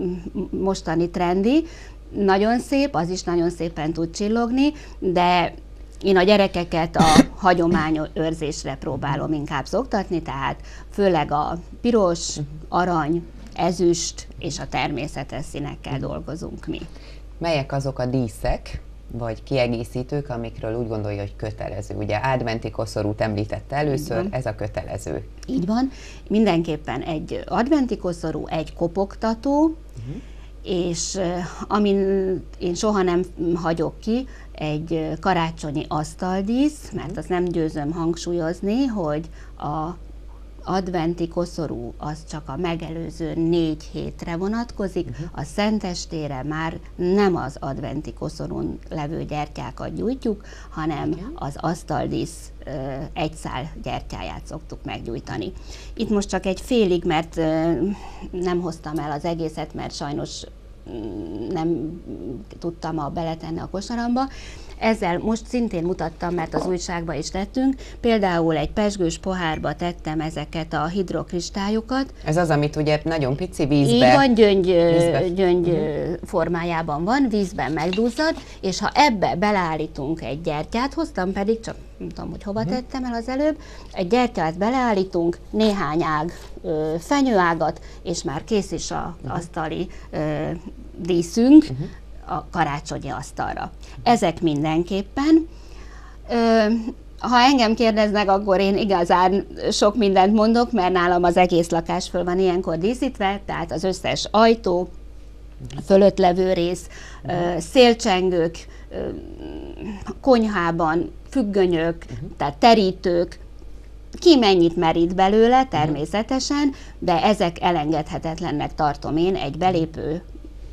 mostani trendi. Nagyon szép, az is nagyon szépen tud csillogni, de én a gyerekeket a hagyomány őrzésre próbálom inkább szoktatni, tehát főleg a piros, arany, ezüst és a természetes színekkel dolgozunk mi. Melyek azok a díszek, vagy kiegészítők, amikről úgy gondolja, hogy kötelező? Ugye adventi koszorút említette először, ez a kötelező. Így van. Mindenképpen egy adventi koszorú, egy kopogtató, uh-huh. és uh, amin én soha nem hagyok ki, egy uh, karácsonyi asztaldísz, mert azt nem győzöm hangsúlyozni, hogy a adventi koszorú az csak a megelőző négy hétre vonatkozik, uh-huh. a szentestére már nem az adventi koszorún levő gyertyákat gyújtjuk, hanem okay. az asztaldísz ö, egy szál gyertyáját szoktuk meggyújtani. Itt most csak egy félig, mert ö, nem hoztam el az egészet, mert sajnos nem tudtam a beletenni a kosaramba. Ezzel most szintén mutattam, mert az újságba is tettünk, például egy pezsgős pohárba tettem ezeket a hidrokristályokat. Ez az, amit ugye nagyon pici vízbe... Így van, gyöngy, vízbe. gyöngy uh-huh. formájában van, vízben megduzzad, és ha ebbe beleállítunk egy gyertyát, hoztam pedig, csak nem tudom, hogy hova uh-huh. tettem el az előbb, egy gyertyát beleállítunk, néhány ág ö, fenyőágat, és már kész is a uh-huh. asztali ö, díszünk, uh-huh. a karácsonyi asztalra. Ezek mindenképpen. Ö, ha engem kérdeznek, akkor én igazán sok mindent mondok, mert nálam az egész lakás föl van ilyenkor díszítve, tehát az összes ajtó, fölött levő rész, ö, szélcsengők, ö, konyhában függönyök, tehát terítők, ki mennyit merít belőle, természetesen, de ezek elengedhetetlennek tartom én egy belépő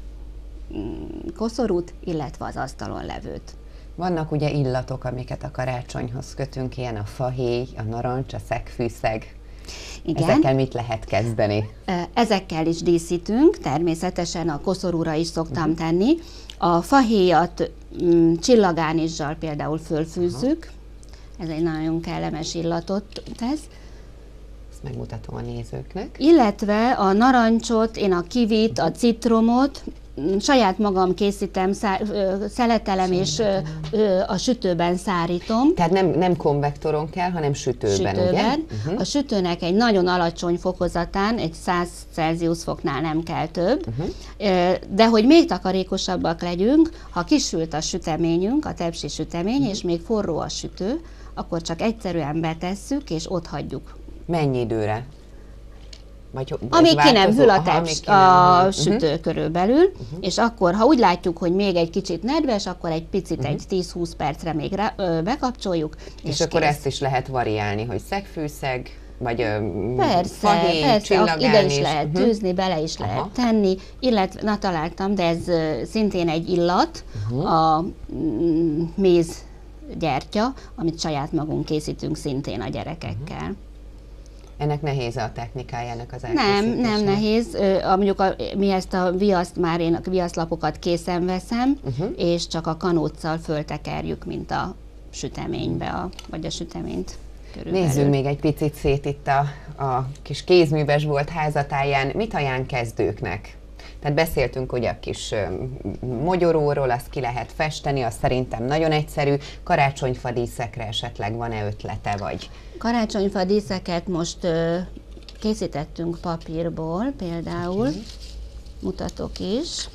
koszorút, illetve az asztalon levőt. Vannak ugye illatok, amiket a karácsonyhoz kötünk, ilyen a fahéj, a narancs, a szegfűszeg. Igen. Ezekkel mit lehet kezdeni? Ezekkel is díszítünk, természetesen a koszorúra is szoktam uh-huh. tenni. A fahéjat mm, csillagánizsal például fölfűzzük, uh-huh. ez egy nagyon kellemes illatot tesz. Ezt megmutatom a nézőknek. Illetve a narancsot, én a kivit, a citromot, saját magam készítem, szá, ö, szeletelem és ö, ö, a sütőben szárítom. Tehát nem, nem konvektoron kell, hanem sütőben, sütőben. ugye? Uh-huh. A sütőnek egy nagyon alacsony fokozatán, egy száz Celsius foknál nem kell több, uh-huh. de hogy még takarékosabbak legyünk, ha kisült a süteményünk, a tepsi sütemény, uh-huh. és még forró a sütő, akkor csak egyszerűen betesszük, és ott hagyjuk. Mennyi időre? Vagy, amíg ki nem hűl a, teps, Aha, a uh-huh. sütő körülbelül, uh-huh. és akkor, ha úgy látjuk, hogy még egy kicsit nedves, akkor egy picit, uh-huh. egy tíz-húsz percre még rá, ö, bekapcsoljuk, és, és akkor kész. ezt is lehet variálni, hogy szegfűszeg, vagy persze, fahéj, persze, ide is lehet uh-huh. tűzni, bele is lehet Aha. tenni, illetve, na találtam, de ez uh, szintén egy illat, uh-huh. a mm, méz gyertya, amit saját magunk készítünk szintén a gyerekekkel. Uh-huh. Ennek nehéz a technikájának az elkészítése? Nem, nem nehéz. A, mondjuk a, mi ezt a viaszt már, én a viaszlapokat készen veszem, uh-huh. és csak a kanóccal föltekerjük, mint a süteménybe, a, vagy a süteményt körülbelül. Nézzünk még egy picit szét itt a, a kis kézműves volt házatáján. Mit ajánl kezdőknek? Tehát beszéltünk ugye a kis mogyoróról, azt ki lehet festeni, az szerintem nagyon egyszerű. Karácsonyfa díszekre esetleg van-e ötlete, vagy? Karácsonyfa díszeket most ö, készítettünk papírból például, okay. Mutatok is,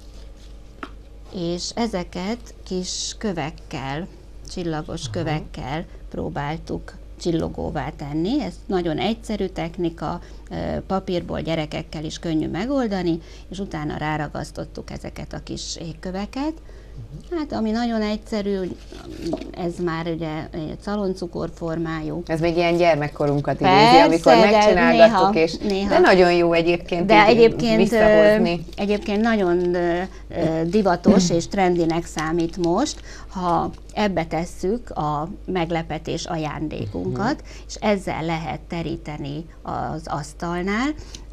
és ezeket kis kövekkel, csillagos Aha. kövekkel próbáltuk csillogóvá tenni. Ez nagyon egyszerű technika, papírból gyerekekkel is könnyű megoldani, és utána ráragasztottuk ezeket a kis égköveket. Hát ami nagyon egyszerű, ez már ugye egy szaloncukor formájú. Ez még ilyen gyermekkorunkat idézi, amikor megcsinálgattuk, néha, és néha. De nagyon jó egyébként, de egyébként, visszahozni. Egyébként nagyon divatos és trendinek számít most, ha ebbe tesszük a meglepetés ajándékunkat, és ezzel lehet teríteni az asztalnál.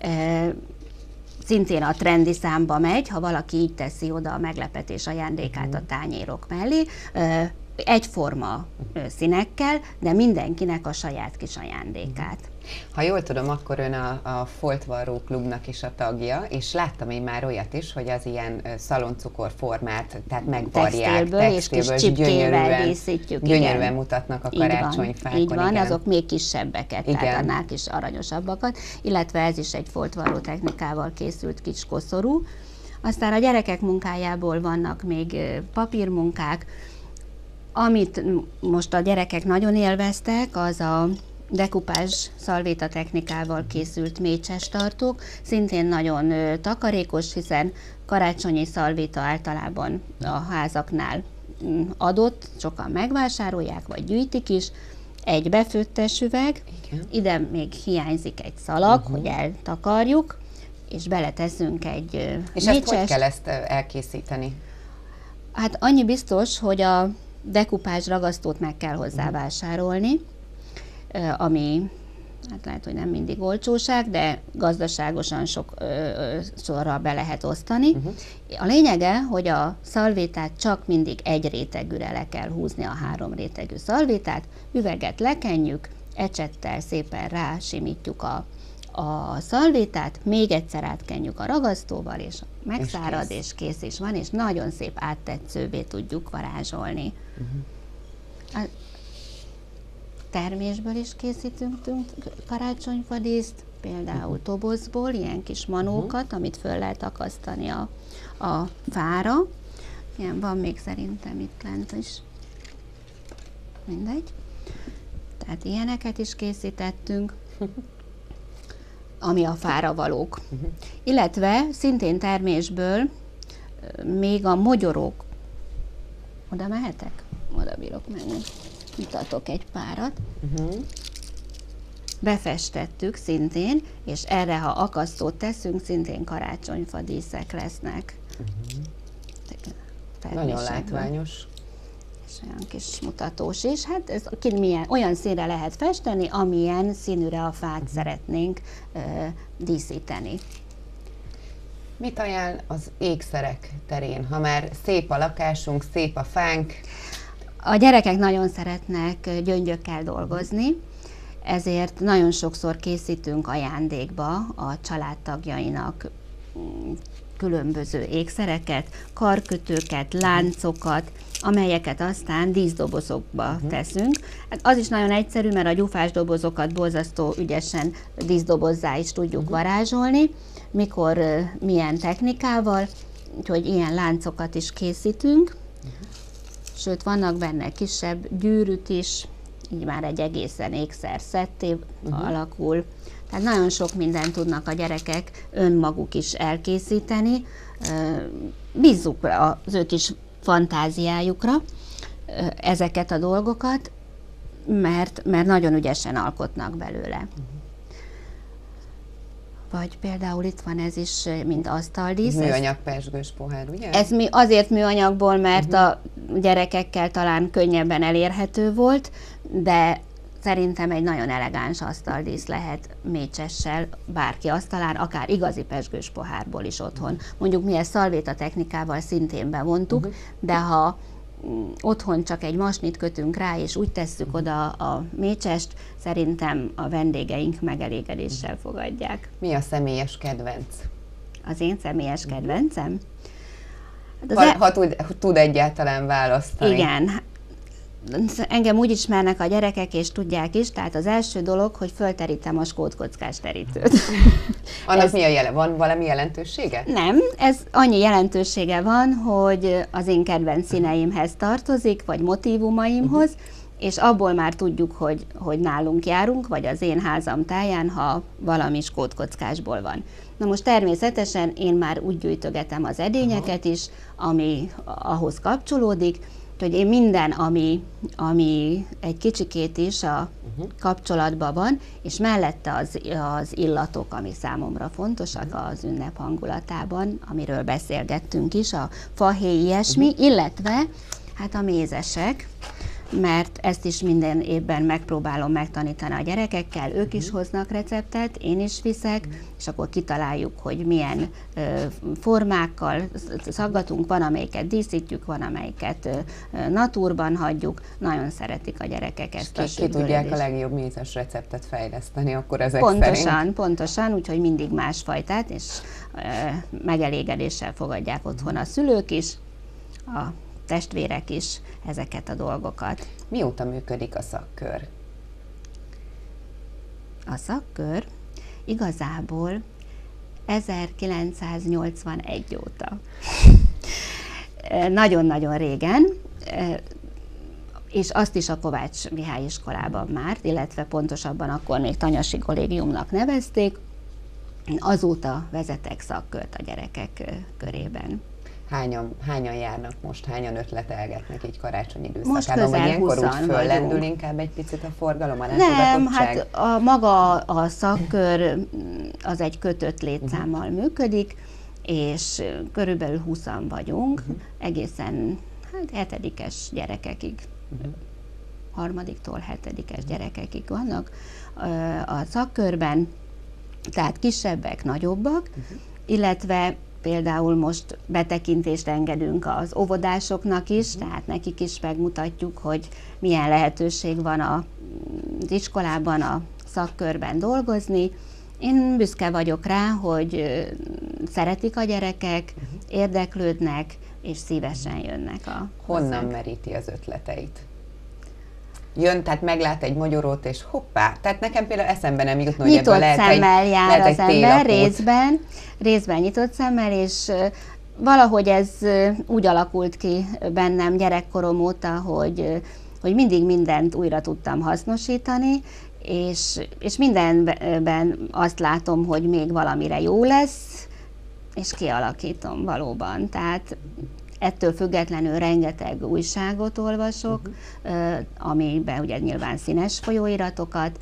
Szintén a trendi számba megy, ha valaki így teszi oda a meglepetés ajándékát a tányérok mellé, egyforma színekkel, de mindenkinek a saját kis ajándékát. Ha jól tudom, akkor ön a, a Foltvarró Klubnak is a tagja, és láttam én már olyat is, hogy az ilyen szaloncukor formát, tehát megvarják textilből, textilből és kis csipkével díszítjük. Gyönyörűen igen. mutatnak a karácsonyfákon. Így van, így van igen. azok még kisebbeket, igen. tehát annál is aranyosabbakat, illetve ez is egy foltvarró technikával készült kis koszorú. Aztán a gyerekek munkájából vannak még papírmunkák. Amit most a gyerekek nagyon élveztek, az a dekupázs szalvéta technikával készült mécses tartók, szintén nagyon ö, takarékos, hiszen karácsonyi szalvéta általában a házaknál m, adott, sokan megvásárolják, vagy gyűjtik is. Egy befőttes üveg, igen. ide még hiányzik egy szalag, uh-huh. hogy eltakarjuk, és beleteszünk egy ö, És mécses. ezt hogy kell ezt elkészíteni? Hát annyi biztos, hogy a dekupázs ragasztót meg kell hozzá uh-huh. vásárolni, ami hát lehet, hogy nem mindig olcsóság, de gazdaságosan sok ö, ö, sorra be lehet osztani. Uh-huh. A lényege, hogy a szalvétát csak mindig egy rétegűre le kell húzni, a három rétegű szalvétát, üveget lekenjük, ecsettel szépen rásimítjuk a, a szalvétát, még egyszer átkenjük a ragasztóval, és megszárad, és kész, és kész is van, és nagyon szép áttetszővé tudjuk varázsolni. Uh-huh. A termésből is készítünk karácsonyfadíszt, például tobozból, ilyen kis manókat, uh-huh. amit föl lehet akasztani a, a fára. Ilyen van még szerintem itt lent is. Mindegy. Tehát ilyeneket is készítettünk, ami a fára valók. Uh-huh. Illetve szintén termésből még a mogyorók. Oda mehetek? Oda bírok menni. Mutatok egy párat. Uh-huh. Befestettük szintén, és erre, ha akasztót teszünk, szintén karácsonyfa díszek lesznek. Uh-huh. Nagyon látványos. És olyan kis mutatós is. Hát ez milyen, olyan színre lehet festeni, amilyen színűre a fát uh-huh. szeretnénk uh, díszíteni. Mit ajánl az ékszerek terén? Ha már szép a lakásunk, szép a fánk, a gyerekek nagyon szeretnek gyöngyökkel dolgozni, ezért nagyon sokszor készítünk ajándékba a családtagjainak különböző ékszereket, karkötőket, láncokat, amelyeket aztán díszdobozokba uh-huh. teszünk. Hát az is nagyon egyszerű, mert a gyufás dobozokat borzasztó ügyesen díszdobozzá is tudjuk uh-huh. varázsolni, mikor, milyen technikával, úgyhogy ilyen láncokat is készítünk. Sőt, vannak benne kisebb gyűrűt is, így már egy egészen ékszer szetté uh-huh. alakul. Tehát nagyon sok mindent tudnak a gyerekek önmaguk is elkészíteni. Bízzuk az ő kis fantáziájukra ezeket a dolgokat, mert, mert nagyon ügyesen alkotnak belőle. Uh-huh. Vagy például itt van ez is, mint asztaldísz. Műanyag pezsgős pohár, ugye? Ez mi, azért műanyagból, mert uh-huh. a gyerekekkel talán könnyebben elérhető volt, de szerintem egy nagyon elegáns asztaldísz lehet mécsessel bárki asztalán, akár igazi pezsgős pohárból is otthon. Mondjuk mi ezt szalvéta technikával szintén bevontuk, uh-huh. de ha otthon csak egy masnit kötünk rá, és úgy tesszük oda a mécsest, szerintem a vendégeink megelégedéssel fogadják. Mi a személyes kedvenc? Az én személyes kedvencem? Hát ha, e... ha tud, tud egyáltalán választani. Igen. Engem úgy ismernek a gyerekek, és tudják is, tehát az első dolog, hogy fölterítem a skótkockás terítőt. Annak ez... mi a jele? Van valami jelentősége? Nem, ez annyi jelentősége van, hogy az én kedvenc színeimhez tartozik, vagy motívumaimhoz, uh-huh. és abból már tudjuk, hogy, hogy nálunk járunk, vagy az én házam táján, ha valami skótkockásból van. Na most természetesen én már úgy gyűjtögetem az edényeket is, ami ahhoz kapcsolódik, hogy én minden, ami, ami egy kicsikét is a uh-huh. kapcsolatban van, és mellette az, az illatok, ami számomra fontosak uh-huh. az ünnep hangulatában, amiről beszélgettünk is, a fahéj, ilyesmi, uh-huh. illetve hát a mézesek, mert ezt is minden évben megpróbálom megtanítani a gyerekekkel, ők uh-huh. is hoznak receptet, én is viszek, uh-huh. és akkor kitaláljuk, hogy milyen ö, formákkal szaggatunk, van amelyiket díszítjük, van amelyiket ö, naturban hagyjuk, nagyon szeretik a gyerekek ezt a ki, ki tudják a legjobb mézes receptet fejleszteni, akkor ezek pontosan, szerint. Pontosan, úgyhogy mindig másfajtát, és ö, megelégedéssel fogadják otthon a szülők is, a testvérek is ezeket a dolgokat. Mióta működik a szakkör? A szakkör igazából ezerkilencszáznyolcvanegy óta. Nagyon-nagyon régen, és azt is a Kovács Mihály iskolában már, illetve pontosabban akkor még Tanyasi kollégiumnak nevezték. Azóta vezetek szakkört a gyerekek körében. Hányan, hányan járnak most, hányan ötletelgetnek így karácsony időszakában? Most közel ilyenkor úgy föllendül vagyunk. Inkább egy picit a forgalom, a Nem, hát a maga a szakkör az egy kötött létszámmal uh-huh. működik, és körülbelül húszan vagyunk, uh-huh. egészen hát, hetedikes gyerekekig, uh-huh. harmadiktól hetedikes gyerekekig vannak a szakkörben, tehát kisebbek, nagyobbak, uh-huh. illetve például most betekintést engedünk az óvodásoknak is, uh-huh. tehát nekik is megmutatjuk, hogy milyen lehetőség van az iskolában, a szakkörben dolgozni. Én büszke vagyok rá, hogy szeretik a gyerekek, uh-huh. érdeklődnek, és szívesen jönnek a Honnan hozzánk. meríti az ötleteit? Jön, tehát meglát egy magyarót, és hoppá, tehát nekem például eszembe nem jutna, hogy ebből lehet egy, szemmel jár lehet az egy ember részben, részben nyitott szemmel, és valahogy ez úgy alakult ki bennem gyerekkorom óta, hogy, hogy mindig mindent újra tudtam hasznosítani, és, és mindenben azt látom, hogy még valamire jó lesz, és kialakítom valóban. Tehát ettől függetlenül rengeteg újságot olvasok, uh-huh. amiben ugye nyilván színes folyóiratokat.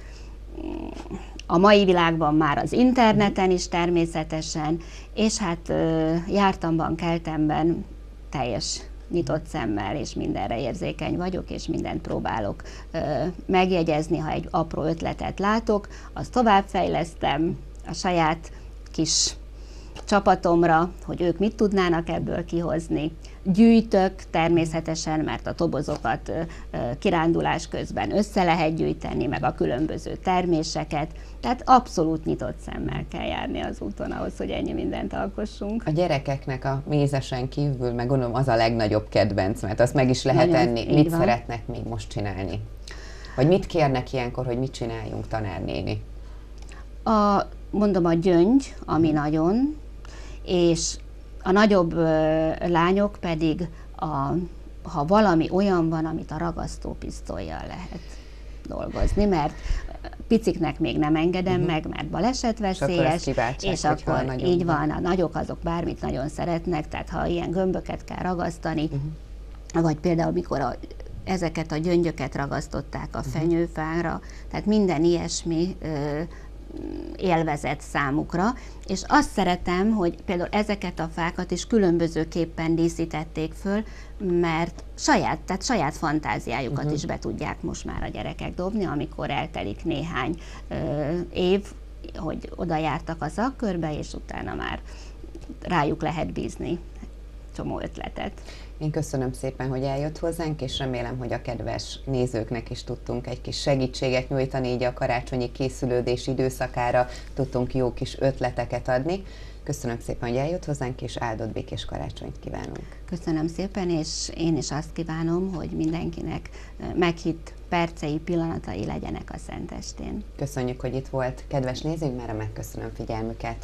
A mai világban már az interneten is természetesen, és hát jártamban, keltemben teljes nyitott szemmel, és mindenre érzékeny vagyok, és mindent próbálok megjegyezni, ha egy apró ötletet látok, azt továbbfejlesztem a saját kis csapatomra, hogy ők mit tudnának ebből kihozni. Gyűjtök természetesen, mert a tobozokat kirándulás közben össze lehet gyűjteni, meg a különböző terméseket, tehát abszolút nyitott szemmel kell járni az úton ahhoz, hogy ennyi mindent alkossunk. A gyerekeknek a mézesen kívül, meg gondolom az a legnagyobb kedvenc, mert azt meg is lehet Nagyon, enni. Mit van. szeretnek még most csinálni? Vagy mit kérnek ilyenkor, hogy mit csináljunk, tanárnéni? A, mondom, a gyöngy, ami nagyon, és a nagyobb ö, lányok pedig, a, ha valami olyan van, amit a ragasztópisztollyal lehet dolgozni, mert piciknek még nem engedem uh-huh. meg, mert balesetveszélyes, és akkor, és akkor így van, a nagyok azok bármit nagyon szeretnek, tehát ha ilyen gömböket kell ragasztani, uh-huh. vagy például mikor a, ezeket a gyöngyöket ragasztották a fenyőfára, tehát minden ilyesmi ö, élvezet számukra, és azt szeretem, hogy például ezeket a fákat is különbözőképpen díszítették föl, mert saját, tehát saját fantáziájukat uh-huh. is be tudják most már a gyerekek dobni, amikor eltelik néhány ö, év, hogy oda jártak a szakkörbe, és utána már rájuk lehet bízni csomó ötletet. Én köszönöm szépen, hogy eljött hozzánk, és remélem, hogy a kedves nézőknek is tudtunk egy kis segítséget nyújtani, így a karácsonyi készülődés időszakára tudtunk jó kis ötleteket adni. Köszönöm szépen, hogy eljött hozzánk, és áldott békés karácsonyt kívánunk. Köszönöm szépen, és én is azt kívánom, hogy mindenkinek meghitt percei, pillanatai legyenek a Szentestén. Köszönjük, hogy itt volt. Kedves nézőink, mára megköszönöm figyelmüket.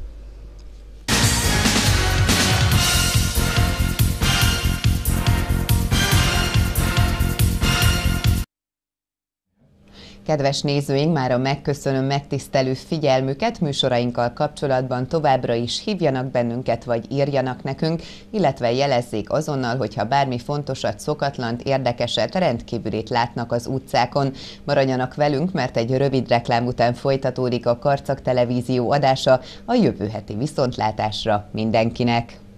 Kedves nézőink, mára megköszönöm megtisztelő figyelmüket, műsorainkkal kapcsolatban továbbra is hívjanak bennünket, vagy írjanak nekünk, illetve jelezzék azonnal, hogyha bármi fontosat, szokatlant, érdekeset, rendkívülit látnak az utcákon. Maradjanak velünk, mert egy rövid reklám után folytatódik a Karcag Televízió adása, a jövő heti viszontlátásra mindenkinek.